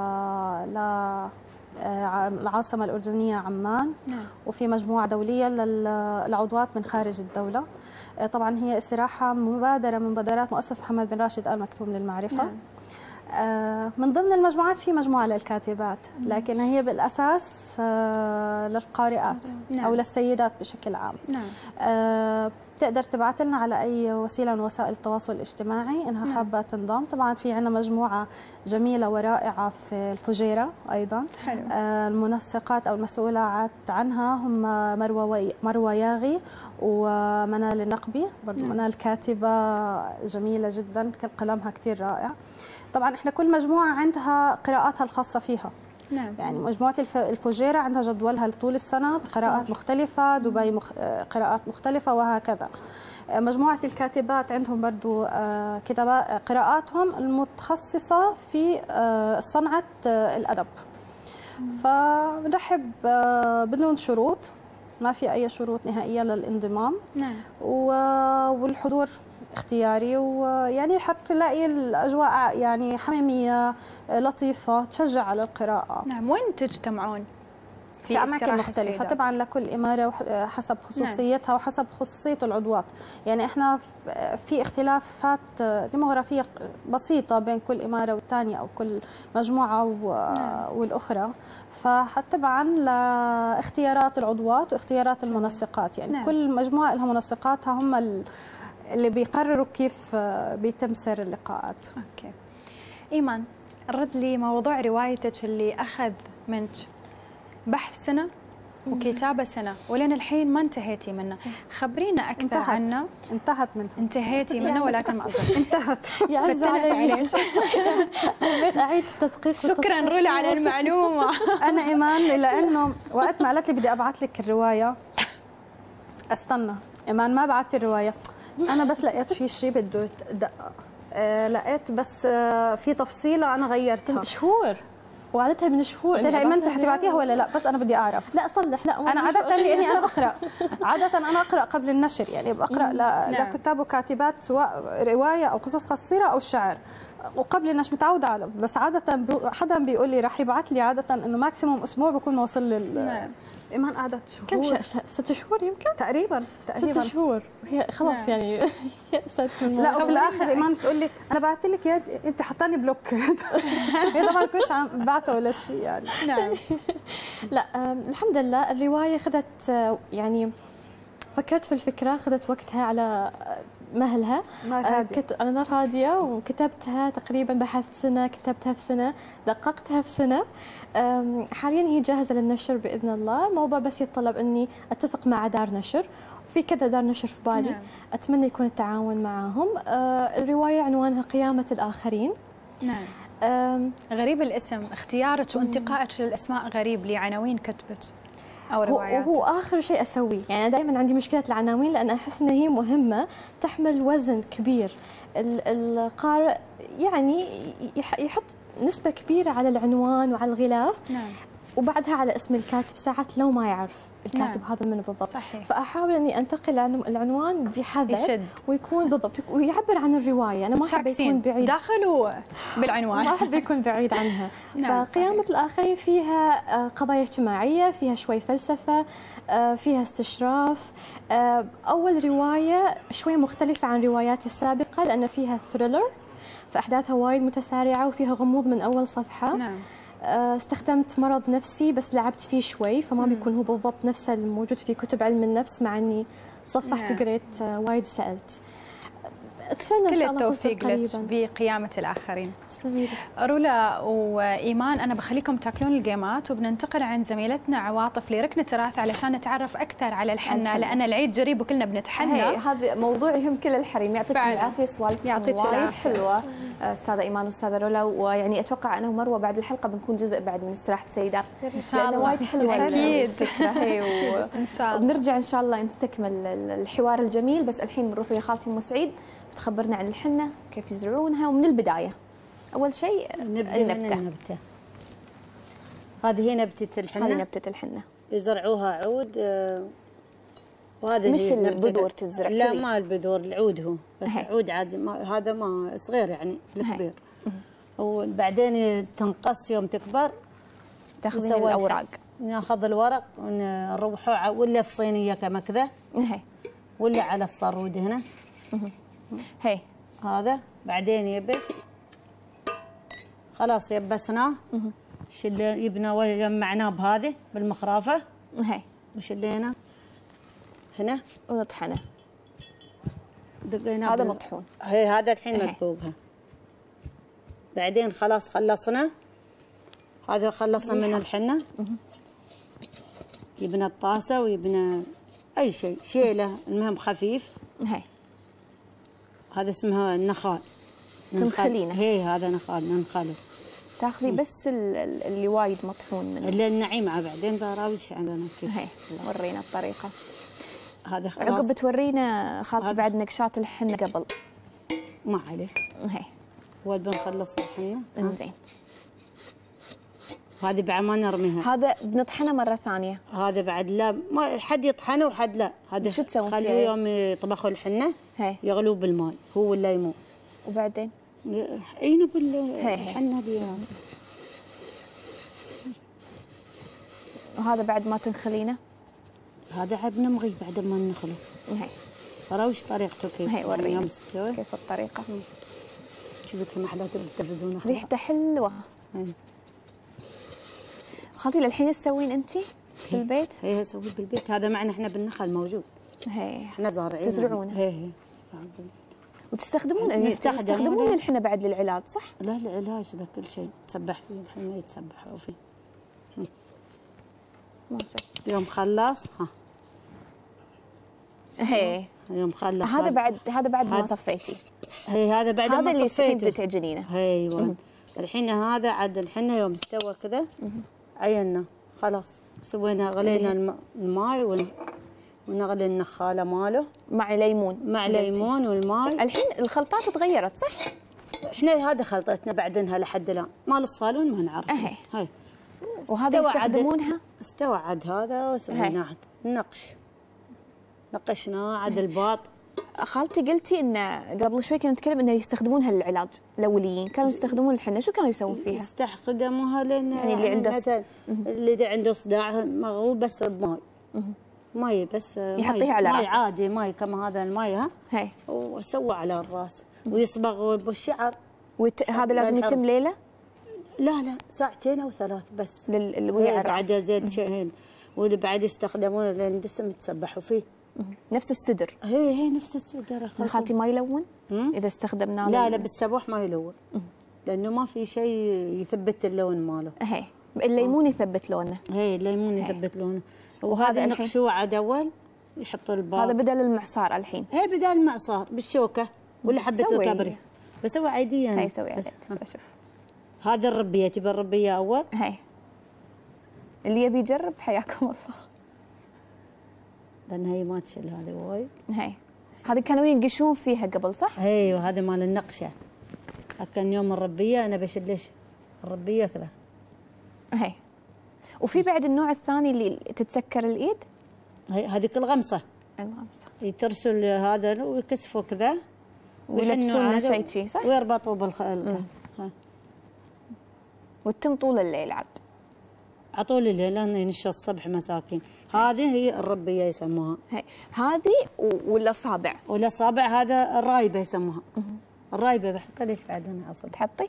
للعاصمة الأردنية عمان. وفي مجموعة دولية للعضوات من خارج الدولة. طبعا هي استراحة مبادرة من مبادرات مؤسسة محمد بن راشد آل مكتوم للمعرفة. من ضمن المجموعات في مجموعة للكاتبات، لكن هي بالأساس للقارئات أو للسيدات بشكل عام. تقدر تبعت لنا على أي وسيلة من وسائل التواصل الاجتماعي إنها حابة تنضم. طبعا في عندنا مجموعة جميلة ورائعة في الفجيرة أيضا. حلو. المنسقات أو المسؤولات عنها هم مروى ياغي ومنال النقبي. برضو منال كاتبة جميلة جدا، قلمها كتير رائع. طبعا احنا كل مجموعه عندها قراءاتها الخاصه فيها. يعني مجموعه الفجيره عندها جدولها طول السنه بقراءات مختلفه، دبي قراءات مختلفه وهكذا. مجموعه الكاتبات عندهم برضو قراءاتهم المتخصصه في صنعه الادب. فبنرحب بدون شروط، ما في اي شروط نهائيه للانضمام. والحضور اختياري، ويعني حاب تلاقي الاجواء يعني حميميه لطيفه تشجع على القراءه. وين تجتمعون؟ في اماكن مختلفه طبعا لكل اماره حسب خصوصيتها وحسب خصوصيه العضوات. يعني احنا في اختلافات ديموغرافيه بسيطه بين كل اماره والثانيه او كل مجموعه والاخرى، فتبعا لاختيارات العضوات واختيارات المنسقات. يعني كل مجموعه لها منسقاتها هم اللي بيقرروا كيف بيتم سير اللقاءات. اوكي. ايمان، رد لي موضوع روايتك اللي اخذ منك بحث سنه وكتابه سنه ولين الحين ما انتهيتي منه. خبرينا اكثر عنه. انتهيتي منه ولكن ما أظن انتهت. يعز عليك. حبيت اعيد التدقيق. شكرا رولا على المعلومه. انا ايمان لانه وقت ما قالت لي بدي ابعث لك الروايه استنى ايمان ما بعثت الروايه، أنا بس لقيت في شيء بده يتدقق. لقيت بس في تفصيلة أنا غيرتها. شهور وعدتها من شهور. قلت لها إيمان أنت حتبعتيها ولا لا؟ بس أنا بدي أعرف. لا صلح. لا أنا عادة لأني أنا بقرأ، عادة أنا أقرأ قبل النشر. يعني بقرأ لكتاب وكاتبات سواء رواية أو قصص قصيرة أو شعر وقبل النشر متعودة على. بس عادة حدا بيقول لي راح يبعث لي عادة إنه ماكسيموم أسبوع بكون موصل لل. إيمان قعدت شهور. كم 6 شهور يمكن؟ تقريبا 6 شهور. هي خلاص يعني يأست من لا وفي الآخر إيمان تقول لي أنا بعثت لك يا أنت حطاني بلوك. هي طبعا كلش عم بعته ولا شيء يعني. لا الحمد لله الرواية خذت يعني فكرت في الفكرة، خذت وقتها على مهلها. أنا نار هادية وكتبتها تقريبا بحثت سنة، كتبتها في سنة، دققتها في سنة. حاليا هي جاهزة للنشر بإذن الله. الموضوع بس يتطلب أني أتفق مع دار نشر، في كذا دار نشر في بالي. أتمنى يكون التعاون معهم. الرواية عنوانها قيامة الآخرين. غريب الاسم، اختيارك وانتقائك للأسماء غريب لعناوين كتبت. أو روايات. وهو آخر شيء أسويه. يعني أنا دائما عندي مشكلة العناوين، لأن أحس إن هي مهمة، تحمل وزن كبير. القارئ يعني يحط نسبة كبيرة على العنوان وعلى الغلاف. نعم. وبعدها على اسم الكاتب ساعات لو ما يعرف الكاتب نعم. هذا منه بالضبط. صحيح. فأحاول أني أنتقل العنوان بحذر، يشد ويكون بالضبط ويعبر عن الرواية. أنا ما أحب يكون بعيد داخل بالعنوان، ما أحب يكون بعيد عنها. نعم. فقيامة الآخرين فيها قضايا اجتماعية، فيها شوي فلسفة، فيها استشراف. أول رواية شوي مختلفة عن رواياتي السابقة لأن فيها ثريلر، فأحداثها وايد متسارعة وفيها غموض من أول صفحة. نعم. استخدمت مرض نفسي بس لعبت فيه شوي، فما بيكون هو بالضبط نفسه الموجود في كتب علم النفس، مع اني تصفحت نعم. وقريت وايد وسالت. اتمنى ان كل شاء الله التوفيق تصدر لك قريبا. بقيامة الآخرين. تسلمي لي. رولا وإيمان، أنا بخليكم تاكلون الجيمات وبننتقل عند زميلتنا عواطف لركن التراث علشان نتعرف أكثر على الحنة، لأن العيد قريب وكلنا بنتحنى. هذا موضوع يهم كل الحريم. يعطيكم فعلا. العافية، سوالف يعطيك وايد العافية. حلوة أستاذة إيمان وأستاذة رولا. ويعني أتوقع أنا ومروة بعد الحلقة بنكون جزء بعد من استراحة السيدات، إن شاء لأنه الله. وايد حلوة أكيد. الفكرة هي إن شاء الله. وبنرجع إن شاء الله نستكمل الحوار الجميل. بس الحين بنروح ويا خالتي أم سعيد بتخبرنا عن الحنة كيف يزرعونها ومن البداية. أول شيء نبدأ من النبتة. هذه هي نبتة الحنة. هذه نبتة الحنة يزرعوها عود، وهذا مش هي البذور تزرع. لا كذي. ما البذور، العود هو بس. هي. عود عاد هذا ما صغير يعني الكبير. وبعدين تنقص يوم تكبر تاخذين نسوي الأوراق. ناخذ الورق ونروحوه ولا في صينية كما كذا هي ولا على الصارود هنا. هي هذا بعدين يبس، خلاص يبسناه. يبنى وجمعناه بهذه بالمخرافة هي وشلينا هنا ونطحنه. دقينا هذا مطحون. هي هذا الحين إيه. مدقوقها. بعدين خلاص خلصنا، هذا خلصنا من الحنة. يبنى الطاسة ويبنى أي شيء، شيلة المهم خفيف. هي هذا اسمها النخال. تنخلينه. هي هذا نخال ننخله. تاخذي بس اللي وايد مطحون منه. اللي النعيمة بعدين براوش عندنا كيف. هي ورينا الطريقة. هذا خلاص. عقب بتورينا خالتي بعد نكشات الحنة قبل. ما عليه. هي أول بنخلص الحنة. انزين. هذه بعد ما نرميها. هذا بنطحنه مرة ثانية. هذا بعد لا، ما حد يطحنه وحد لا. هذا شو تسوون فيه؟ خلوه يوم يطبخوا الحنة هي يغلوه بالماء هو والليمون. وبعدين عينه هي. بالحنة دي. وهذا بعد ما تنخلينه. هذا عاد نمغي بعد ما نخله. هي وش طريقته كيف؟ هي ورينا يوم استوى كيف الطريقة. شوفي كم حلاوته بالتلفزيون. ريحته حلوة. خالتي للحين تسوين انتي في البيت؟ هي اسوي بالبيت. هذا معنا احنا بالنخل موجود. هي احنا زارعين. تزرعونه. هي وتستخدمون نستخدم الحنة بعد للعلاج صح؟ لا العلاج لكل شيء تسبح فيه الحين يتسبحوا فيه. ماشي. يوم خلص هي يوم خلص هذا بعد ما صفيتي. هي هذا بعد هذا ما اللي الحين صفيته. بتعجنينه. ايوه. الحين هذا عاد الحين يوم استوى كذا عينا خلاص سوينا غلينا الماء ونغلي النخاله ماله مع ليمون. مع ليمون والماء. الحين الخلطات تغيرت صح؟ احنا هذا خلطتنا بعدنها لحد الان، مال الصالون ما نعرف. هاي وهذا يستخدمونها. استوى عاد هذا وسوينا عاد نقشناه عاد الباط. خالتي قلتي ان قبل شوي كنا نتكلم انه يستخدمونها للعلاج. الاوليين كانوا يستخدمون الحنه، شو كانوا يسوون فيها؟ يستخدموها لان يعني اللي عنده مثلا اللي عنده صداع مغلوب بس بماء. ماي بس يحطيها على راسه. ماي عادي، ماي كما هذا الماي هي وسوى على الراس ويصبغ بالشعر. هذا لازم يتم ليله؟ لا ساعتين او ثلاث بس ويا الراس. بعد زيت شهين. واللي بعد يستخدمونه لان جسم يتسبحوا فيه. نفس السدر. هي نفس السدر. خالتي ما يلون اذا استخدمناه؟ لا بالسبوح ما يلون لانه ما في شيء يثبت اللون ماله. هي الليمون يثبت لونه. هي الليمون يثبت لونه. وهذا نقشوه عاد اول يحطوا الباب. هذا بدل المعصار الحين. هي بدل المعصار بالشوكه ولا حبه الكبري. بسوي عاديه. هي سوي عادي. اشوف هذا الربيه. تبي الربيه اول؟ هي اللي يبي يجرب حياكم الله. لان هي ما تشيل هذه وايد. هي هذه كانوا ينقشون فيها قبل صح؟ ايوه هذا مال النقشه. لكن يوم الربيه انا بشلش الربيه كذا. هي وفي بعد النوع الثاني اللي تتسكر الايد؟ هذيك الغمصه. الغمصه. يترسل هذا ويكسفوا كذا ويلبسون شيء صح؟ ويربطوا وتتم طول الليل عاد. عطول الليل لان ينشى الصبح مساكين. هذه هي الربيه يسموها. هذه والاصابع. والاصابع هذا الرايبه يسموها. الرايبه بحط ليش بعد هنا عصب تحطي؟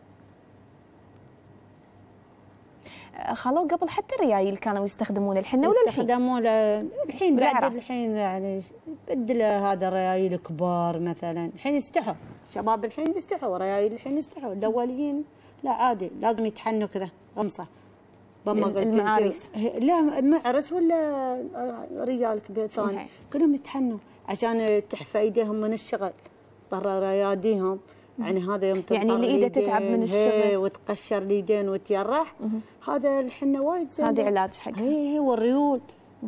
خلوا قبل حتى الريايل كانوا يستخدمون الحنه ولا الحين؟ يستخدمون الحين بعد الحين يعني بدل هذا الريايل كبار مثلا الحين يستحوا شباب الحين يستحوا ريايل الحين يستحوا الاوليين لا عادي لازم يتحنوا كذا غمصه. المعارس لا معرس ولا رجال كبير ثاني كلهم يتحنوا عشان تحفى ايديهم من الشغل ضرر اياديهم. يعني هذا يوم يعني اللي ايده تتعب من الشغل وتقشر اليدين وتيرح هذا الحنه وايد زين. هذا علاج حقه. هي والريول.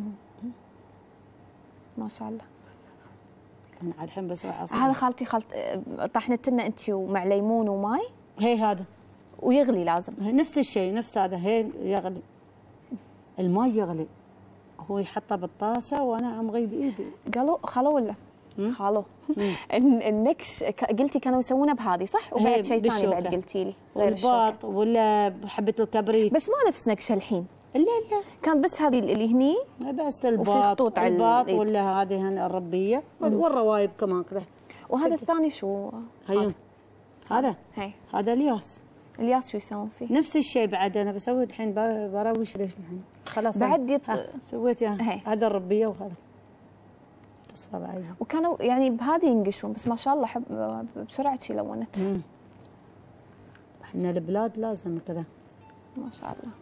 ما شاء الله. انا الحين بسوي عصير. هذا خالتي طحنت لنا انت ومع ليمون وماي. هي هذا ويغلي لازم. نفس الشيء نفس هذا هي يغلي. الماء يغلي هو يحطه بالطاسه وانا امغي بايدي. خلو ولا؟ خالو النكش قلتي كانوا يسوونه بهذه صح؟ وبعد شيء ثاني بعد قلتي لي والباط ولا حبه الكبريت. بس ما نفس نكش الحين. لا كان بس هذه اللي هني بس الباط ولا هذه الربيه والروايب كمان كذا. وهذا الثاني شو؟ هذا هذا الياس شو يسوون فيه؟ نفس الشيء بعد انا بسوي الحين بروش ليش الحين خلاص بعد سويت هذا الربيه وخلاص تصفر عادي. وكانوا يعني بهذه ينقشون بس ما شاء الله بسرعه شي لونت. احنا البلاد لازم كذا ما شاء الله.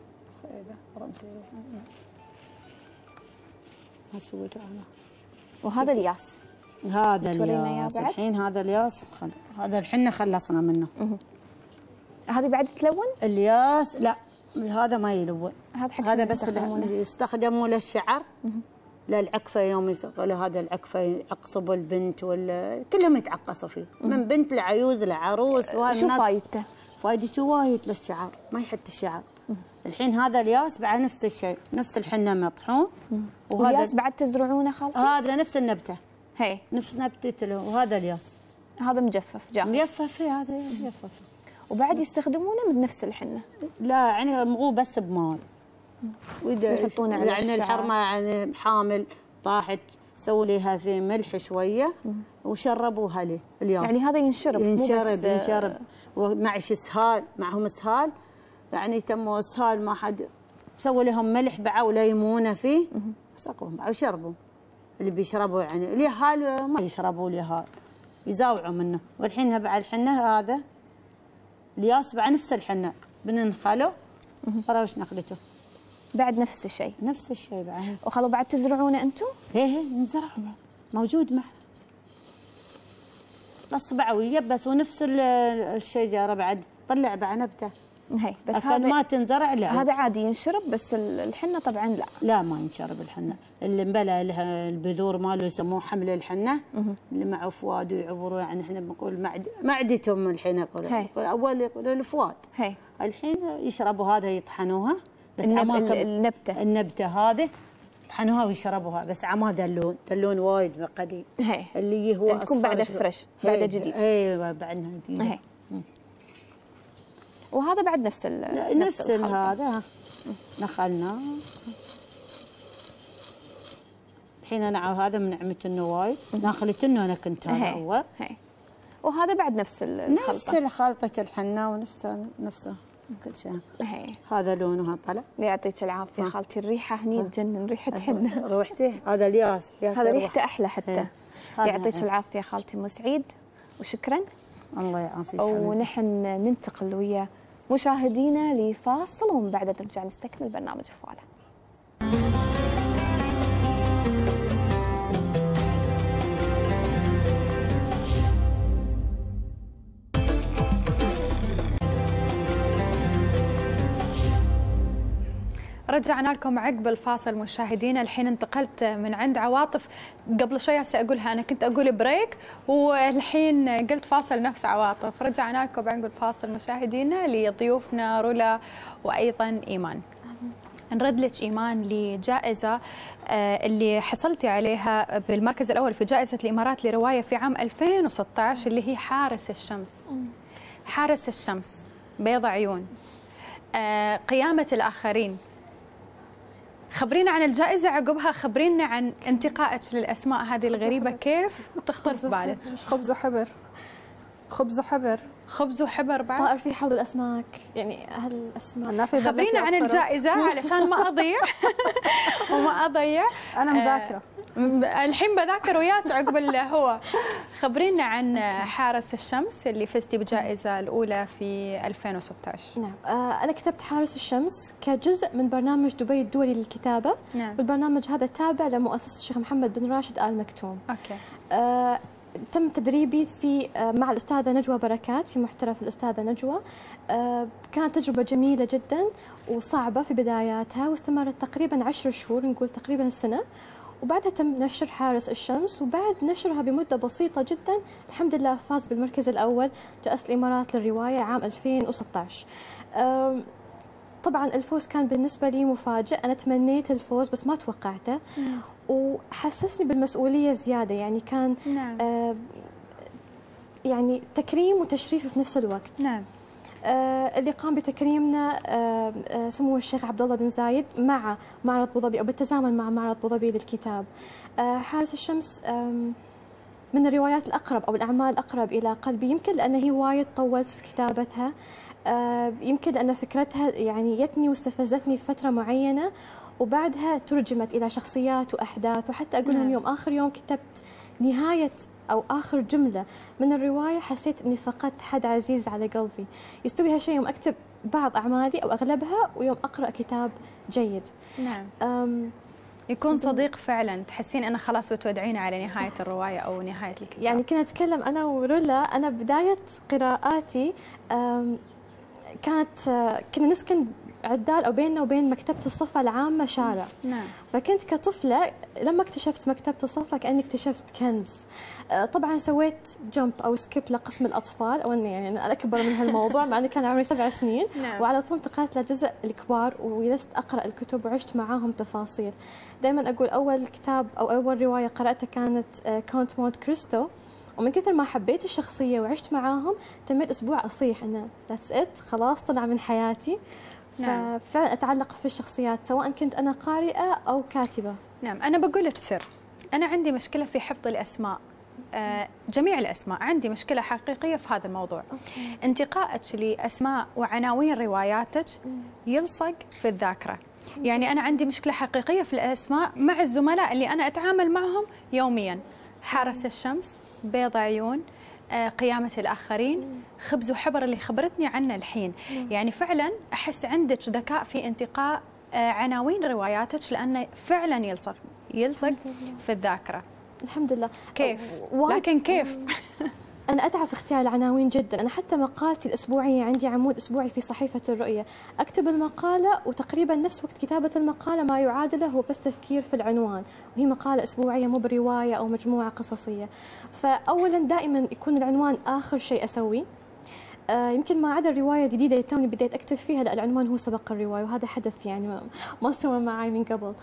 ما سويته انا. وهذا الياس. هذا الياس الحين هذا الياس هذا الحين خلصنا منه. هذه بعد تلون؟ الياس لا هذا ما يلون. هذا بس يستخدموا للشعر للعكفه يوم يسووا هذا العكفه يعقصبوا البنت ولا كلهم يتعقصوا فيه من بنت لعيوز لعروس. شو فايدته؟ فايدته وايد للشعر ما يحط الشعر. الحين هذا الياس بعد نفس الشيء نفس الحنه مطحون. وهذا الياس بعد تزرعونه خالتي؟ هذا نفس النبته. هي نفس نبته وهذا الياس. هذا مجفف جاهز. مجفف هذا مجفف. وبعد يستخدمونه من نفس الحنه؟ لا يعني مغوه بس بماء. يحطونه على يعني الحرمه يعني حامل طاحت سووا لها في ملح شويه وشربوها له الياس. يعني هذا ينشرب ينشرب ومعش اسهال معهم اسهال يعني تموا اسهال ما حد سووا لهم ملح بعوا وليمونه فيه سقوهم بعوا شربوا. اللي بيشربوا يعني اليهال ما يشربوا اليهال يزاوعوا منه. والحين بعد الحنه هذا الياس بعد نفس الحنه بننخله وش نخلته بعد نفس الشيء. نفس الشيء بعد. وخلوا بعد تزرعونه انتم؟ هي نزرعه موجود معنا. الاصبع ويبس ونفس الشجره بعد طلع بعد نبته. هي بس هذا ما تنزرع لا. هذا عادي ينشرب بس الحنه طبعا لا. لا ما ينشرب الحنه. اللي مبلى البذور ماله يسموه حمل الحنه اللي مع فواد ويعبروا يعني احنا بنقول معدتهم الحين يقولوا اول يقولوا الفواد. الحين يشربوا هذا يطحنوها بس النبته هذه يطحنوها ويشربوها بس عما اللون وايد قديم. اللي هو تكون بعد فريش بعد جديد. ايوه بعدها جديد. وهذا بعد نفس هذا نخلنا. الحين انا هذا من نعمه النواي ناخلت انه انا كنت هذا اول. وهذا بعد نفس الخلطه. نفس خلطه الحنه ونفسه كل شيء. هذا لونه طلع. يعطيك العافيه خالتي. الريحه هني تجنن ريحه حنه. روحتي هذا الياس هذا ريحته احلى حتى. يعطيك العافيه خالتي ام سعيد وشكرا. الله يعافيك. ونحن ننتقل ويا مشاهدينا لفاصل ومن بعد نرجع نستكمل برنامج فوالا. رجعنا لكم عقب الفاصل مشاهدينا. الحين انتقلت من عند عواطف، قبل شوية سأقولها أنا كنت أقول بريك والحين قلت فاصل نفس عواطف. رجعنا لكم عقب الفاصل مشاهدينا لضيوفنا رولا وأيضا إيمان. نرد لك إيمان لجائزة اللي حصلتي عليها بالمركز الأول في جائزة الإمارات لرواية في عام 2016 اللي هي حارس الشمس. حارس الشمس، بيض عيون، قيامة الآخرين. خبرينا عن الجائزة، عقبها خبرينا عن انتقائك للأسماء هذه الغريبة، كيف تخطر في بالك؟ خبز وحبر. خبز وحبر. خبز وحبر بعد؟ طائر في حوض الأسماك، يعني هالأسماء. خبرينا عن الجائزة علشان ما أضيع وما أضيع. أنا مذاكرة. الحين بذاكر وياك عقب هو. خبرينا عن حارس الشمس اللي فزتي بجائزة الأولى في 2016. نعم، أنا كتبت حارس الشمس كجزء من برنامج دبي الدولي للكتابة. نعم. والبرنامج هذا تابع لمؤسسة الشيخ محمد بن راشد آل مكتوم. أوكي. تم تدريبي في مع الأستاذة نجوى بركات، في محترف الأستاذة نجوى. كانت تجربة جميلة جدا وصعبة في بداياتها، واستمرت تقريبا 10 شهور، نقول تقريبا سنة. وبعدها تم نشر حارس الشمس، وبعد نشرها بمدة بسيطة جدا الحمد لله فاز بالمركز الأول جائزة الإمارات للرواية عام 2016. طبعا الفوز كان بالنسبة لي مفاجئ، أنا تمنيت الفوز بس ما توقعته. وحسسني بالمسؤولية زيادة، يعني كان نعم. يعني تكريم وتشريف في نفس الوقت. نعم. اللي قام بتكريمنا سمو الشيخ عبد الله بن زايد مع معرض ابو ظبي، او بالتزامن مع معرض ابو ظبي للكتاب. حارس الشمس من الروايات الاقرب او الاعمال الاقرب الى قلبي، يمكن لان هي وايد طولت في كتابتها، يمكن لان فكرتها يعني جتني واستفزتني في فتره معينه، وبعدها ترجمت الى شخصيات واحداث. وحتى اقول لهم يوم اخر يوم كتبت نهايه أو آخر جملة من الرواية حسيت إني فقدت حد عزيز على قلبي. يستوي هالشيء يوم أكتب بعض أعمالي أو أغلبها، ويوم أقرأ كتاب جيد. نعم. يكون صديق فعلا، تحسين أنا خلاص بتودعينا على نهاية الرواية أو نهاية الكتاب. يعني كنا نتكلم أنا ورولا، أنا بداية قراءاتي كنا نسكن عدال أو بيننا وبين مكتبة الصفا العامة شارع. نعم. فكنت كطفلة لما اكتشفت مكتبة الصفا كأني اكتشفت كنز. طبعا سويت جمب أو سكيب لقسم الأطفال، أو أني يعني أنا أكبر من هالموضوع مع أني كان عمري 7 سنين. نعم. وعلى طول انتقلت لجزء الكبار وجلست أقرأ الكتب وعشت معاهم تفاصيل. دائما أقول أول كتاب أو أول رواية قرأتها كانت كونت مونت كريستو، ومن كثر ما حبيت الشخصية وعشت معاهم تميت أسبوع أصيح إنه ذاتس إت، خلاص طلع من حياتي. نعم. ففعلا أتعلق في الشخصيات سواء كنت أنا قارئة أو كاتبة. نعم. أنا بقول لك سر، أنا عندي مشكلة في حفظ الأسماء، جميع الأسماء، عندي مشكلة حقيقية في هذا الموضوع. انتقائك لأسماء وعناوين رواياتك يلصق في الذاكرة. يعني أنا عندي مشكلة حقيقية في الأسماء مع الزملاء اللي أنا أتعامل معهم يوميا. حارس الشمس، بيض عيون، قيامة الآخرين، خبز وحبر اللي خبرتني عنه الحين. يعني فعلا أحس عندك ذكاء في انتقاء عناوين رواياتك، لأنه فعلا يلصق في الذاكرة. الحمد لله. كيف؟ لكن كيف؟ أنا أتعب في اختيار العناوين جدا. أنا حتى مقالتي الأسبوعية عندي عمود أسبوعي في صحيفة الرؤية، أكتب المقالة وتقريبا نفس وقت كتابة المقالة ما يعادله هو بس تفكير في العنوان، وهي مقالة أسبوعية مو برواية أو مجموعة قصصية. فأولا دائما يكون العنوان آخر شيء أسويه. يمكن ما عدا الرواية الجديدة اللي توني بديت أكتب فيها، لا العنوان هو سبق الرواية، وهذا حدث يعني ما سوى معي من قبل.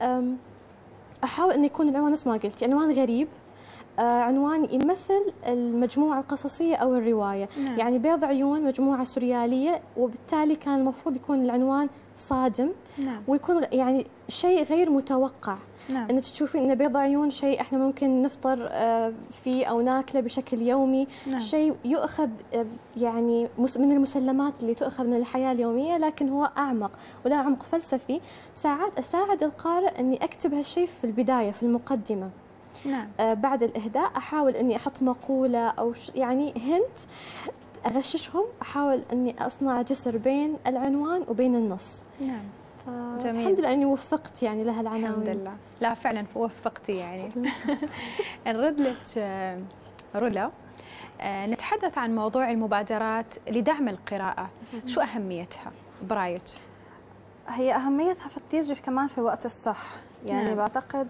أحاول أن يكون العنوان نفس ما قلت، عنوان غريب، عنوان يمثل المجموعة القصصية أو الرواية. نعم. يعني بيض عيون مجموعة سوريالية، وبالتالي كان المفروض يكون العنوان صادم. نعم. ويكون يعني شيء غير متوقع. نعم. انك تشوفين ان بيض عيون شيء احنا ممكن نفطر فيه او ناكله بشكل يومي. نعم. شيء يؤخذ يعني من المسلمات اللي تؤخذ من الحياه اليوميه، لكن هو اعمق ولا عمق فلسفي. ساعات اساعد القارئ اني اكتب هالشيء في البدايه في المقدمه. نعم. بعد الاهداء احاول اني احط مقوله او يعني هنت اغششهم، احاول اني اصنع جسر بين العنوان وبين النص. نعم. جميل. الحمد لله اني وفقت يعني لها العناوين. الحمد لله. لا فعلا وفقتي يعني. نرد لك رولا، نتحدث عن موضوع المبادرات لدعم القراءة، شو أهميتها برايك؟ هي أهميتها بتيجي كمان في وقت الصح. يعني نعم. بعتقد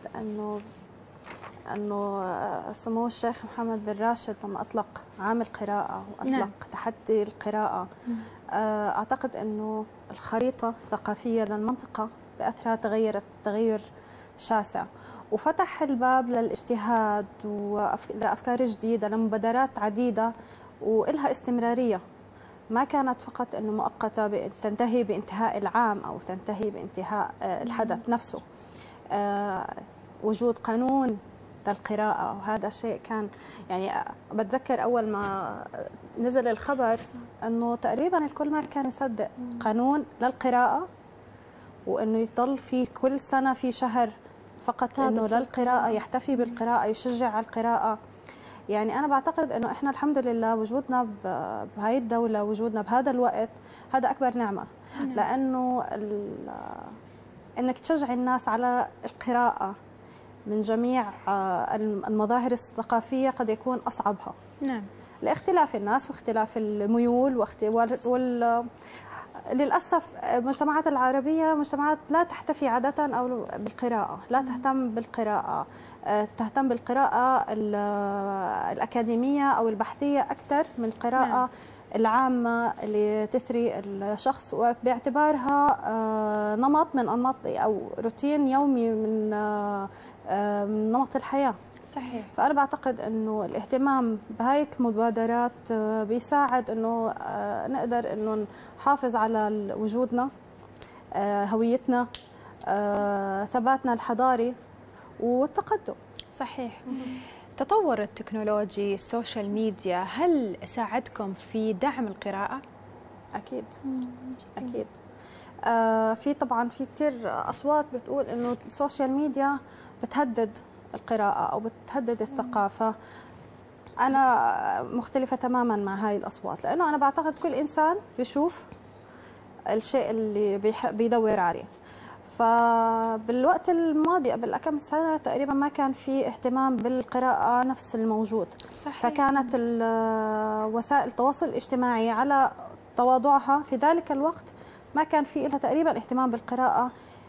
أنه سمو الشيخ محمد بن راشد لما أطلق عام القراءة وأطلق نعم. تحدي القراءة، أعتقد أنه الخريطة الثقافية للمنطقة بأثرها تغيرت تغير شاسع، وفتح الباب للاجتهاد ولأفكار جديدة، لمبادرات عديدة وإلها استمرارية، ما كانت فقط أنه مؤقتة تنتهي بانتهاء العام أو تنتهي بانتهاء الحدث نفسه. وجود قانون للقراءة، وهذا شيء كان يعني بتذكر أول ما نزل الخبر أنه تقريبا الكل ما كان يصدق قانون للقراءة، وأنه يضل في كل سنة في شهر فقط أنه للقراءة، يحتفي بالقراءة، يشجع على القراءة. يعني أنا بعتقد أنه إحنا الحمد لله وجودنا بهاي الدولة، وجودنا بهذا الوقت، هذا أكبر نعمة. لأنه أنك تشجع الناس على القراءة من جميع المظاهر الثقافية قد يكون أصعبها. نعم. لاختلاف الناس واختلاف الميول للأسف المجتمعات العربية مجتمعات لا تحتفي عادة أو بالقراءة، لا تهتم بالقراءة، تهتم بالقراءة الأكاديمية أو البحثية أكثر من القراءة نعم. العامة اللي تثري الشخص، وباعتبارها نمط من أنماط أو روتين يومي من نمط الحياة. صحيح. فأنا بعتقد أنه الاهتمام بهيك مبادرات بيساعد أنه نقدر أنه نحافظ على وجودنا، هويتنا، ثباتنا الحضاري والتقدم. صحيح. تطور التكنولوجي، السوشيال ميديا، هل ساعدكم في دعم القراءة؟ أكيد. أكيد. في طبعا في كثير أصوات بتقول أنه السوشيال ميديا بتهدد القراءة أو بتهدد الثقافة. أنا مختلفة تماما مع هاي الأصوات، لأنه أنا بعتقد كل إنسان بيشوف الشيء اللي بيدور عليه. فبالوقت الماضي قبل كم سنة تقريبا ما كان في اهتمام بالقراءة نفس الموجود. صحيح. فكانت وسائل التواصل الاجتماعي على تواضعها في ذلك الوقت ما كان في لها تقريبا اهتمام بالقراءة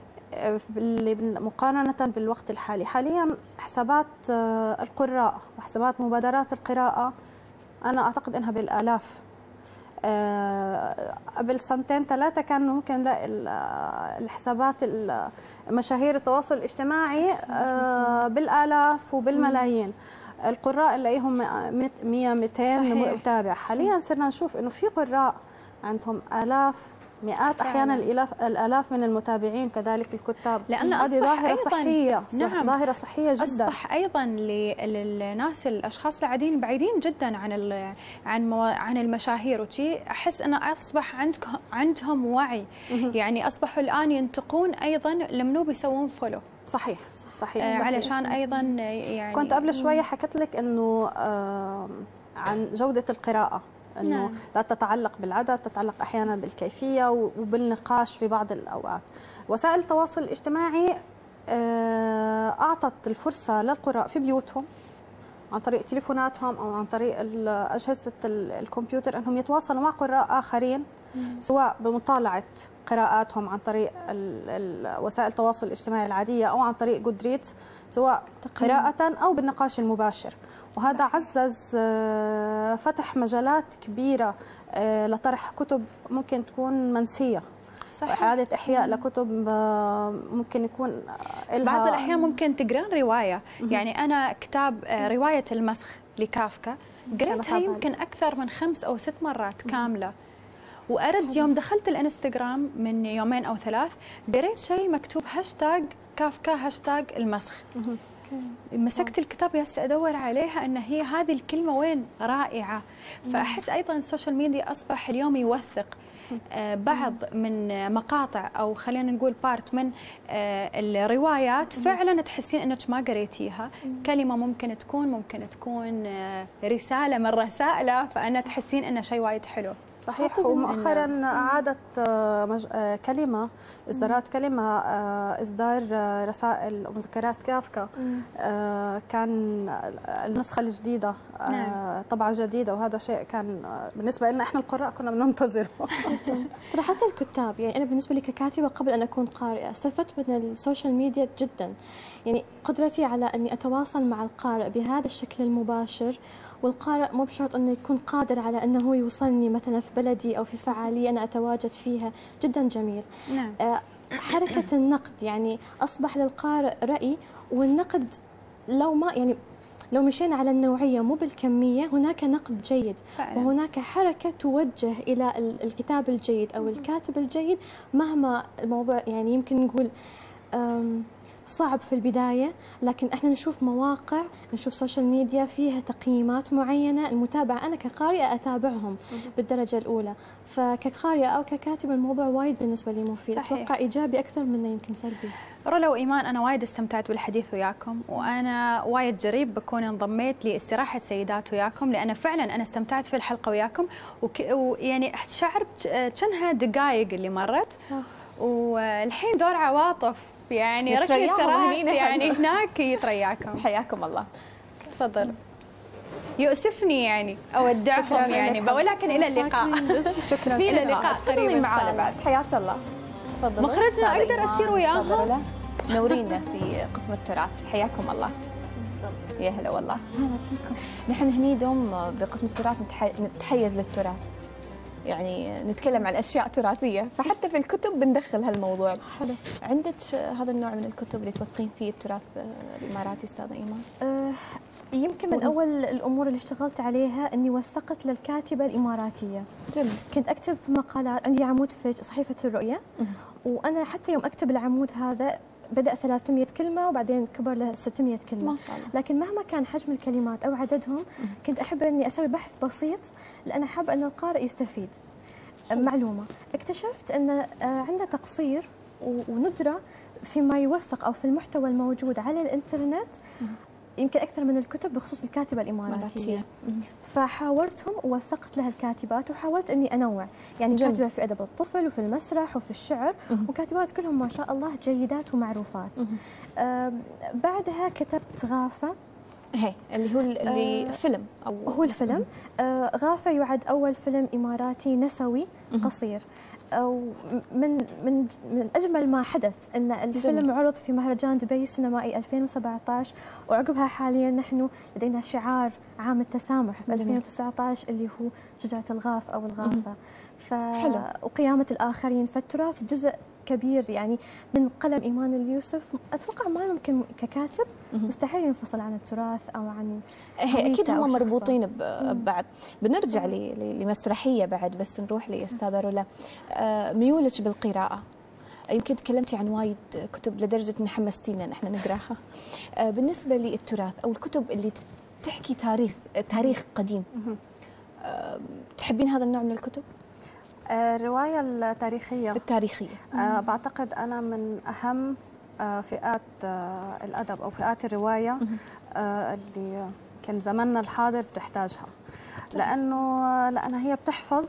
مقارنة بالوقت الحالي. حاليا حسابات القراء وحسابات مبادرات القراءة أنا أعتقد أنها بالآلاف. قبل سنتين ثلاثة كان ممكن نلاقي الحسابات مشاهير التواصل الاجتماعي بالآلاف وبالملايين، القراء نلاقيهم 100 200 متابع. حاليا صرنا نشوف إنه في قراء عندهم آلاف، مئات احيانا الالاف من المتابعين، كذلك الكتاب. لان هذه ظاهره صحيه. نعم. ظاهره صحيه جدا. اصبح ايضا للناس الاشخاص العاديين بعيدين جدا عن المشاهير، وشي احس انه اصبح عندهم وعي. يعني اصبحوا الان ينتقون ايضا لمنو بيسوون فولو. صحيح. صحيح. علشان ايضا يعني كنت قبل شويه حكيت لك انه عن جوده القراءه، أنه نعم. لا تتعلق بالعدد، تتعلق أحيانا بالكيفية وبالنقاش في بعض الأوقات. وسائل التواصل الاجتماعي أعطت الفرصة للقراء في بيوتهم عن طريق تليفوناتهم أو عن طريق أجهزة الكمبيوتر أنهم يتواصلوا مع قراء آخرين، سواء بمطالعة قراءاتهم عن طريق وسائل التواصل الاجتماعي العادية أو عن طريق جودريتس، سواء قراءة أو بالنقاش المباشر. وهذا عزز فتح مجالات كبيرة لطرح كتب ممكن تكون منسية. صحيح. إعادة إحياء لكتب ممكن يكون إلها بعض الأحيان ممكن تقرأن رواية. يعني أنا كتاب رواية المسخ لكافكا قريتها يمكن أكثر من 5 أو 6 مرات كاملة، وأرد يوم دخلت الانستغرام من 2 أو 3 قريت شيء مكتوب هاشتاج كافكا هاشتاج المسخ. مسكت الكتاب هسه ادور عليها ان هي هذه الكلمه وين رائعه. فاحس ايضا السوشيال ميديا اصبح اليوم يوثق بعض من مقاطع او خلينا نقول بارت من الروايات فعلا تحسين انك ما قريتيها، كلمه ممكن تكون رساله من رسائله، فانا تحسين انه شيء وايد حلو. صحيح. ومؤخرا أعادت كلمة، إصدارات كلمة، إصدار رسائل ومذكرات كافكا. كان النسخة الجديدة، طبعة جديدة، وهذا شيء كان بالنسبة لنا إحنا القراء كنا بننتظره. جدا. ترى حتى الكتاب، يعني أنا بالنسبة لي ككاتبة قبل أن أكون قارئة استفدت من السوشيال ميديا جدا. يعني قدرتي على أني أتواصل مع القارئ بهذا الشكل المباشر، والقارئ مو بشرط أنه يكون قادر على أنه يوصلني مثلا في بلدي أو في فعالية أنا أتواجد فيها، جدا جميل. نعم. حركة النقد، يعني أصبح للقارئ رأي، والنقد لو ما يعني لو مشينا على النوعية مو بالكمية، هناك نقد جيد فعلا. وهناك حركة توجه إلى الكتاب الجيد أو الكاتب الجيد، مهما الموضوع يعني يمكن نقول صعب في البداية، لكن احنا نشوف مواقع، نشوف سوشيال ميديا فيها تقييمات معينة، المتابعة أنا كقارئة أتابعهم بالدرجة الأولى، فكقارئة أو ككاتبة الموضوع وايد بالنسبة لي مفيد. أتوقع إيجابي أكثر منه يمكن سلبي. رولا وإيمان، أنا وايد استمتعت بالحديث وياكم، وأنا وايد جريب بكون انضميت لاستراحة سيدات وياكم، لأن فعلا أنا استمتعت في الحلقة وياكم، ويعني شعرت كأنها دقائق اللي مرت. صح. والحين دور عواطف، يعني ركنة تراث يعني هناك يترياكم. حياكم الله. تفضل. يؤسفني يعني أودعكم، يعني بقول لكن إلى اللقاء. شكرا. في اللقاء قريب معنا بعد. حياك الله. تفضل. مخرجنا أقدر أسير وياهم؟ نورينا في قسم التراث. حياكم الله. يا هلا والله. هلا فيكم. نحن هني دوم بقسم التراث نتحيز للتراث، يعني نتكلم عن أشياء تراثية، فحتى في الكتب بندخل هالموضوع. حلو. عندك هذا النوع من الكتب اللي توثقين فيه التراث الإماراتي أستاذة إيمان؟ يمكن من أول الأمور اللي اشتغلت عليها أني وثقت للكاتبة الإماراتية. جميل. كنت أكتب مقالات، عندي عمود في صحيفة الرؤية، وأنا حتى يوم أكتب العمود هذا بدأ 300 كلمة وبعدين كبر ل 600 كلمة. ما شاء الله. لكن مهما كان حجم الكلمات أو عددهم، كنت أحب أني أسوي بحث بسيط، لأن حابة أن القارئ يستفيد معلومة. اكتشفت أن عندنا تقصير وندرة فيما يوثق أو في المحتوى الموجود على الإنترنت، يمكن أكثر من الكتب بخصوص الكاتبة الإماراتية. فحاورتهم ووثقت لها الكاتبات، وحاولت أني أنوع، يعني كاتبة في أدب الطفل وفي المسرح وفي الشعر، وكاتبات كلهم ما شاء الله جيدات ومعروفات. بعدها كتبت غافة، اللي هو اللي فيلم أو هو الفيلم. غافة يعد أول فيلم إماراتي نسوي قصير. من أجمل ما حدث أن الفيلم عرض في مهرجان دبي السينمائي 2017، وعقبها حاليا نحن لدينا شعار عام التسامح في 2019 اللي هو شجرة الغاف أو الغافة. وقيامة الآخرين. فالتراث جزء كبير يعني من قلم إيمان اليوسف. أتوقع ما ممكن ككاتب مستحيل ينفصل عن التراث أو عن أكيد هم مربوطين ببعض. بنرجع لمسرحية بعد، بس نروح لأستاذة رولا. ميولك بالقراءة، يمكن تكلمتي عن وايد كتب لدرجة إن حمستينا نحن نقراها. بالنسبة للتراث أو الكتب اللي تحكي تاريخ قديم، تحبين هذا النوع من الكتب؟ الرواية التاريخية. بعتقد أنا من أهم فئات الأدب أو فئات الرواية اللي كان زمننا الحاضر بتحتاجها، لأنها هي بتحفظ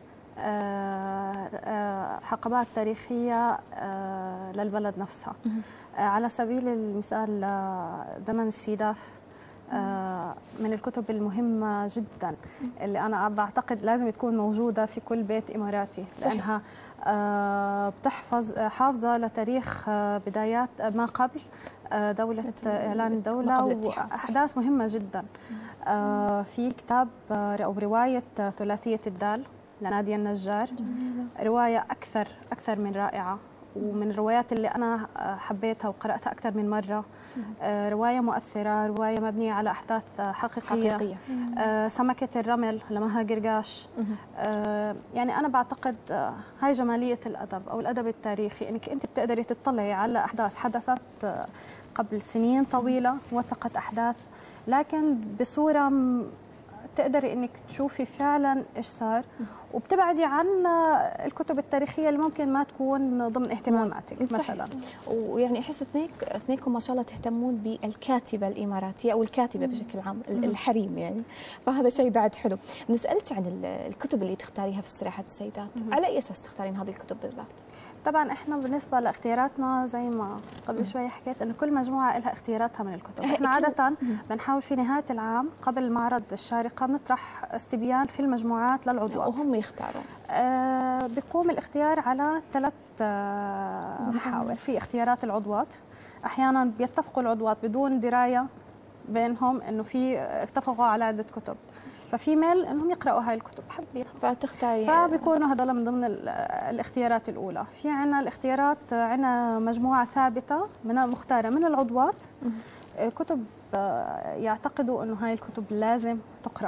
حقبات تاريخية للبلد نفسها. على سبيل المثال زمن السيداف من الكتب المهمة جدا اللي أنا بعتقد لازم تكون موجودة في كل بيت إماراتي، لأنها حافظة لتاريخ بدايات ما قبل دولة إعلان الدولة، وأحداث مهمة جدا. في كتاب أو رواية ثلاثية الدال لنادية النجار، رواية أكثر من رائعة، ومن الروايات اللي أنا حبيتها وقرأتها أكثر من مرة. رواية مؤثرة، رواية مبنية على أحداث حقيقية. سمكة الرمل لمها قرقاش. يعني أنا بعتقد هاي جمالية الأدب أو الأدب التاريخي، إنك أنت بتقدري تطلعي على أحداث حدثت قبل سنين طويلة، وثقت أحداث، لكن بصورة تقدري إنك تشوفي فعلا إيش صار، وبتبعدي عن الكتب التاريخيه اللي ممكن ما تكون ضمن اهتماماتك مثلا. ويعني احس اثنينكم ما شاء الله تهتمون بالكاتبه الاماراتيه او الكاتبه بشكل عام، الحريم يعني، فهذا شيء بعد حلو. بنسالك عن الكتب اللي تختاريها في استراحه السيدات، على اي اساس تختارين هذه الكتب بالذات؟ طبعا احنا بالنسبه لاختياراتنا زي ما قبل شوي حكيت انه كل مجموعه لها اختياراتها من الكتب. احنا عاده بنحاول في نهايه العام قبل معرض الشارقه بنطرح استبيان في المجموعات للعضوات وهم يختارون. بيقوم الاختيار على 3 محاور. في اختيارات العضوات، احيانا بيتفقوا العضوات بدون درايه بينهم انه في اتفقوا على عده كتب، ففي ميل انهم يقراوا هاي الكتب حابين فتختاري، فبيكونوا هذول من ضمن الاختيارات الاولى. في عنا الاختيارات، عنا مجموعه ثابته مختاره من العضوات كتب يعتقدوا انه هاي الكتب لازم تقرا.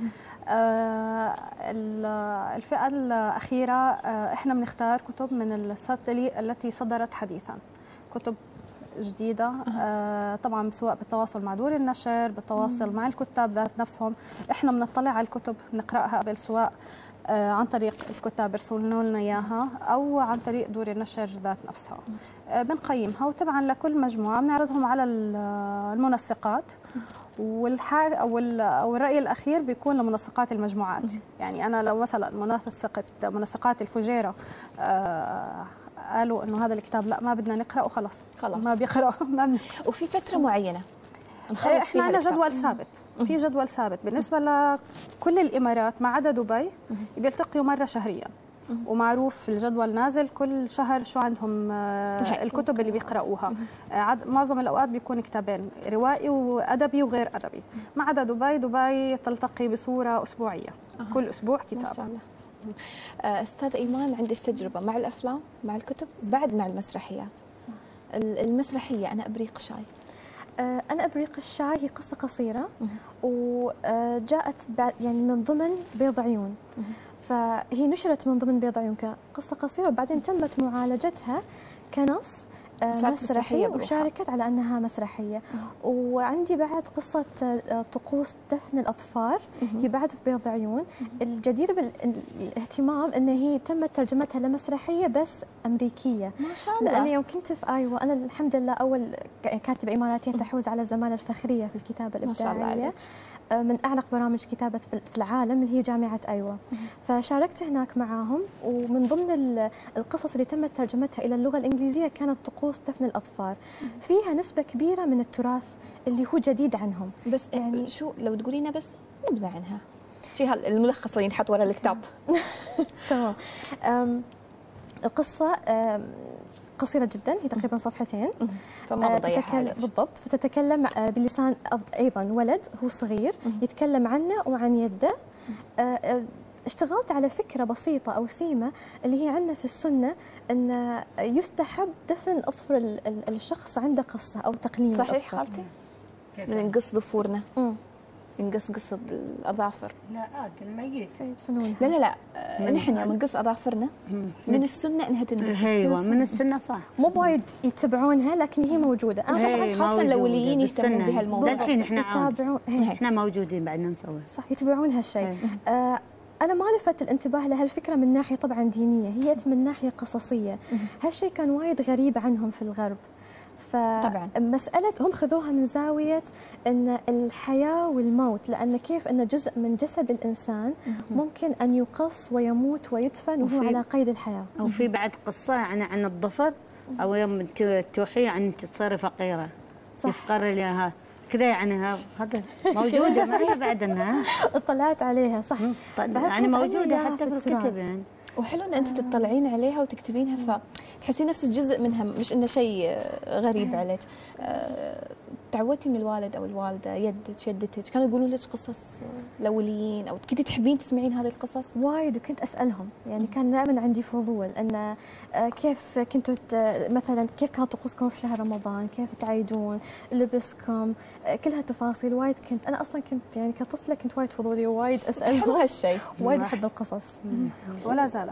الفئه الاخيره احنا بنختار كتب من الساتلي التي صدرت حديثا، كتب جديدة، طبعا سواء بالتواصل مع دور النشر، بالتواصل مع الكتاب ذات نفسهم. احنا بنطلع على الكتب بنقراها قبل، سواء عن طريق الكتاب يرسلوا لنا اياها او عن طريق دور النشر ذات نفسها. بنقيمها، وطبعا لكل مجموعة بنعرضهم على المنسقات، او الرأي الأخير بيكون لمنسقات المجموعات. يعني أنا لو مثلا منسقات الفجيرة قالوا انه هذا الكتاب لا ما بدنا نقراه، خلص ما بيقرأ. وفي فتره معينه نخلص احنا فيها عندنا الكتاب. جدول ثابت، في جدول ثابت بالنسبه لكل الامارات ما عدا دبي، بيلتقيوا مره شهريا، ومعروف الجدول نازل كل شهر شو عندهم الكتب اللي بيقرأوها. معظم الأوقات بيكون كتابين، روائي وأدبي وغير أدبي، ما عدا دبي تلتقي بصورة أسبوعية، كل أسبوع كتاب. ما شاء الله. أستاذ إيمان، عندك تجربة مع الأفلام، مع الكتب، بعد مع المسرحيات؟ صح. المسرحية أنا أبريق شاي. أنا أبريق الشاي هي قصة قصيرة وجاءت يعني من ضمن بيض عيون، فهي نشرت من ضمن بيض عيون كقصة قصيرة، وبعدين تمت معالجتها كنص مسرحي وشاركت على أنها مسرحية. وعندي بعد قصة طقوس دفن الأظفار، هي بعد في بيض عيون. الجدير بالاهتمام أن هي تمت ترجمتها لمسرحية بس أمريكية. ما شاء الله. لأني يوم كنت في أيوة، أنا الحمد لله أول كاتبة إماراتية تحوز على الزمالة الفخرية في الكتابة الإبداعية. ما شاء الله عليك. من أعرق برامج كتابة في العالم اللي هي جامعة أيوة. فشاركت هناك معاهم، ومن ضمن القصص اللي تمت ترجمتها إلى اللغة الإنجليزية كانت طقوس دفن الأظفار، فيها نسبة كبيرة من التراث اللي هو جديد عنهم. بس يعني شو لو تقولينا بس نبذة عنها، شيء الملخص اللي ينحط ورا الكتاب. تمام. القصة قصيرة جدا، هي تقريبا صفحتين، فما بضيعها بالضبط. فتتكلم بلسان أيضا ولد هو صغير يتكلم عنه وعن يده. اشتغلت على فكرة بسيطة أو ثيمة اللي هي عندنا في السنة، أن يستحب دفن أظفر الشخص عنده قصة أو تقليم. صحيح خالتي؟ بنقص ظفورنا، نقص قصة الأظافر. لا الميت فيدفنونها. لا نحن يوم نقص أظافرنا من السنة إنها تندفن. ايوه من السنة صح. مو بوايد يتبعونها لكن هي موجودة. أنا طبعا خاصة الأوليين يهتمون بهالموضوع. الحين احنا يتابعون، احنا موجودين بعدنا نسوي صح، يتبعون هالشيء. أنا ما لفت الانتباه لهالفكرة من ناحية طبعا دينية، هي من ناحية قصصية. هالشيء كان وايد غريب عنهم في الغرب. طبعا مسألة هم خذوها من زاوية أن الحياة والموت، لأن كيف أن جزء من جسد الإنسان ممكن أن يقص ويموت ويدفن وهو على قيد الحياة. وفي بعد قصة عن الظفر، أو يوم توحي عن أنت تصيري فقيرة يفقر لها كذا، يعني هذا موجودة معنا بعدنا. اطلعت عليها صح، يعني موجودة حتى في الكتب يعني. وحلو ان انت تطلعين عليها وتكتبينها، فتحسين نفسك جزء منها، مش انه شيء غريب عليك. تعودتي من الوالد او الوالده، يدك جدتك كانوا يقولون لك قصص الاوليين، او كنتي تحبين تسمعين هذه القصص؟ وايد، وكنت اسالهم، يعني كان دائما عندي فضول ان كيف كنتوا مثلا كيف كانت طقوسكم في شهر رمضان، كيف تعيدون لبسكم، كل هالتفاصيل وايد انا اصلا كنت يعني كطفله كنت وايد فضولي ووايد اسالهم. حلو هالشيء، وايد احب القصص ولا زالت.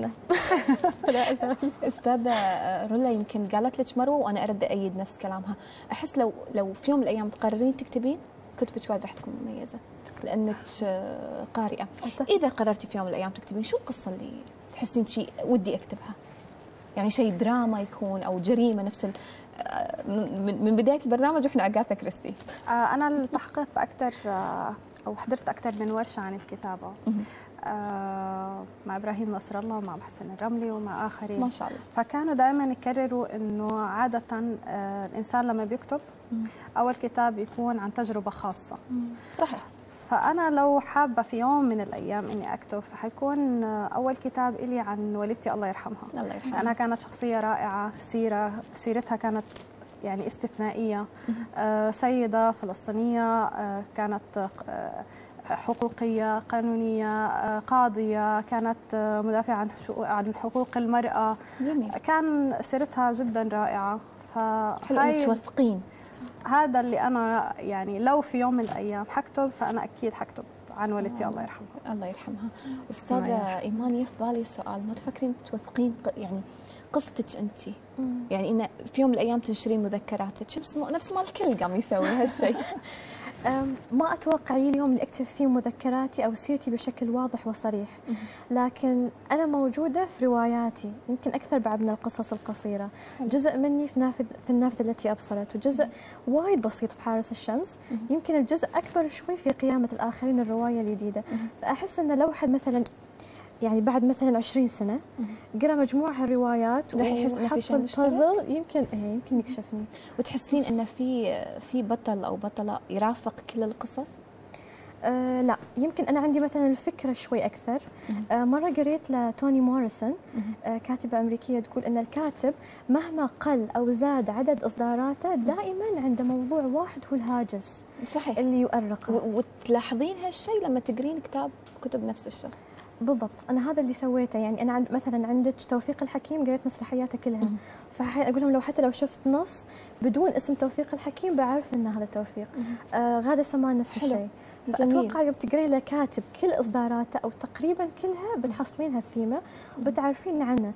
لا أزال. استاذه رولا، يمكن قالت لك مروه وانا ارد ايد نفس كلامها. احس لو في يوم من الايام تقررين تكتبين كتبك وايد راح تكون مميزه لانك قارئه. اذا قررتي في يوم من الايام تكتبين، شو القصه اللي تحسين شيء ودي اكتبها؟ يعني شيء دراما يكون او جريمه نفس من بدايه البرنامج واحنا اجاثا كريستي. انا التحقت باكثر او حضرت اكثر من ورشه عن الكتابه مع ابراهيم نصر الله ومع محسن الرملي ومع اخرين ما شاء الله. فكانوا دائما يكرروا انه عاده الانسان لما بيكتب اول كتاب يكون عن تجربه خاصه. صحيح. فانا لو حابه في يوم من الايام اني اكتب فحيكون اول كتاب لي عن والدتي الله يرحمها. الله يرحمها. لانها كانت شخصيه رائعه، سيرتها كانت يعني استثنائيه. سيده فلسطينيه كانت حقوقيه قانونيه، قاضيه، كانت مدافعه عن حقوق المراه. جميل. كان سيرتها جدا رائعه. حلو انك توثقين. هذا اللي انا يعني لو في يوم من الايام حكتب فانا اكيد حكتب عن والدتي الله يرحمها. الله يرحمها. استاذه ايمان، يف بالي سؤال، ما تفكرين توثقين يعني قصتك انت؟ يعني ان في يوم من الايام تنشرين مذكراتك نفس ما الكل قام يسوي هالشيء؟ ما أتوقع لي اليوم اللي أكتب فيه مذكراتي أو سيرتي بشكل واضح وصريح، لكن أنا موجودة في رواياتي يمكن أكثر بعد من القصص القصيرة. جزء مني في النافذة التي أبصرت، وجزء وايد بسيط في حارس الشمس، يمكن الجزء أكبر شوي في قيامة الآخرين الرواية الجديدة. فأحس أن لو حد مثلا يعني بعد مثلا 20 سنة قرأ مجموعة الروايات وحط البازل يمكن يكشفني. وتحسين أن في بطل أو بطلة يرافق كل القصص؟ لا، يمكن أنا عندي مثلا الفكرة شوي أكثر. مرة قريت لتوني موريسون، كاتبة أمريكية، تقول أن الكاتب مهما قل أو زاد عدد إصداراته دائما عنده موضوع واحد هو الهاجس. صحيح. اللي يؤرقه. وتلاحظين هالشيء لما تقرين كتب نفس الشخص؟ بالضبط. أنا هذا اللي سويته. يعني أنا مثلا عندك توفيق الحكيم قريت مسرحياته كلها، فأقول لهم حتى لو شفت نص بدون اسم توفيق الحكيم بعرف أن هذا توفيق. غادة سمان نفس الشيء. أتوقع يوم تقرين لكاتب كل إصداراته أو تقريبا كلها بتحصلين هالثيمة وبتعرفين عنه.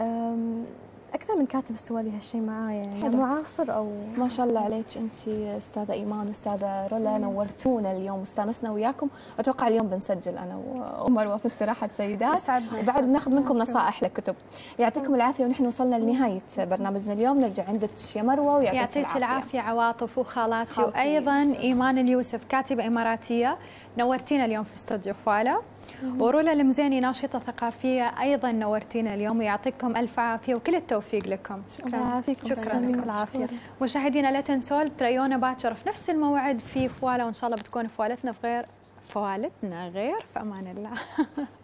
أكثر من كاتب استوى لي هالشيء معايا، يعني معاصر أو ما شاء الله عليك. أنت أستاذة إيمان وأستاذة رولا نورتونا اليوم واستانسنا وياكم. أتوقع اليوم بنسجل أنا ومروة في استراحة سيدات، وبعد بناخذ منكم نصائح للكتب. يعطيكم العافية. ونحن وصلنا لنهاية برنامجنا اليوم. نرجع عندك يا مروة ويعطيك العافية عواطف وخالاتي وأيضا إيمان اليوسف كاتبة إماراتية نورتينا اليوم في استوديو فوالا. ورولا المزيني ناشطة ثقافية أيضا نورتينا اليوم ويعطيكم ألف عافية وكل التوفيق لكم. شكرا لكم العافية. مشاهدينا لا تنسوا تريونا باكر في نفس الموعد في فوالا، وإن شاء الله بتكون فوالتنا غير في أمان الله.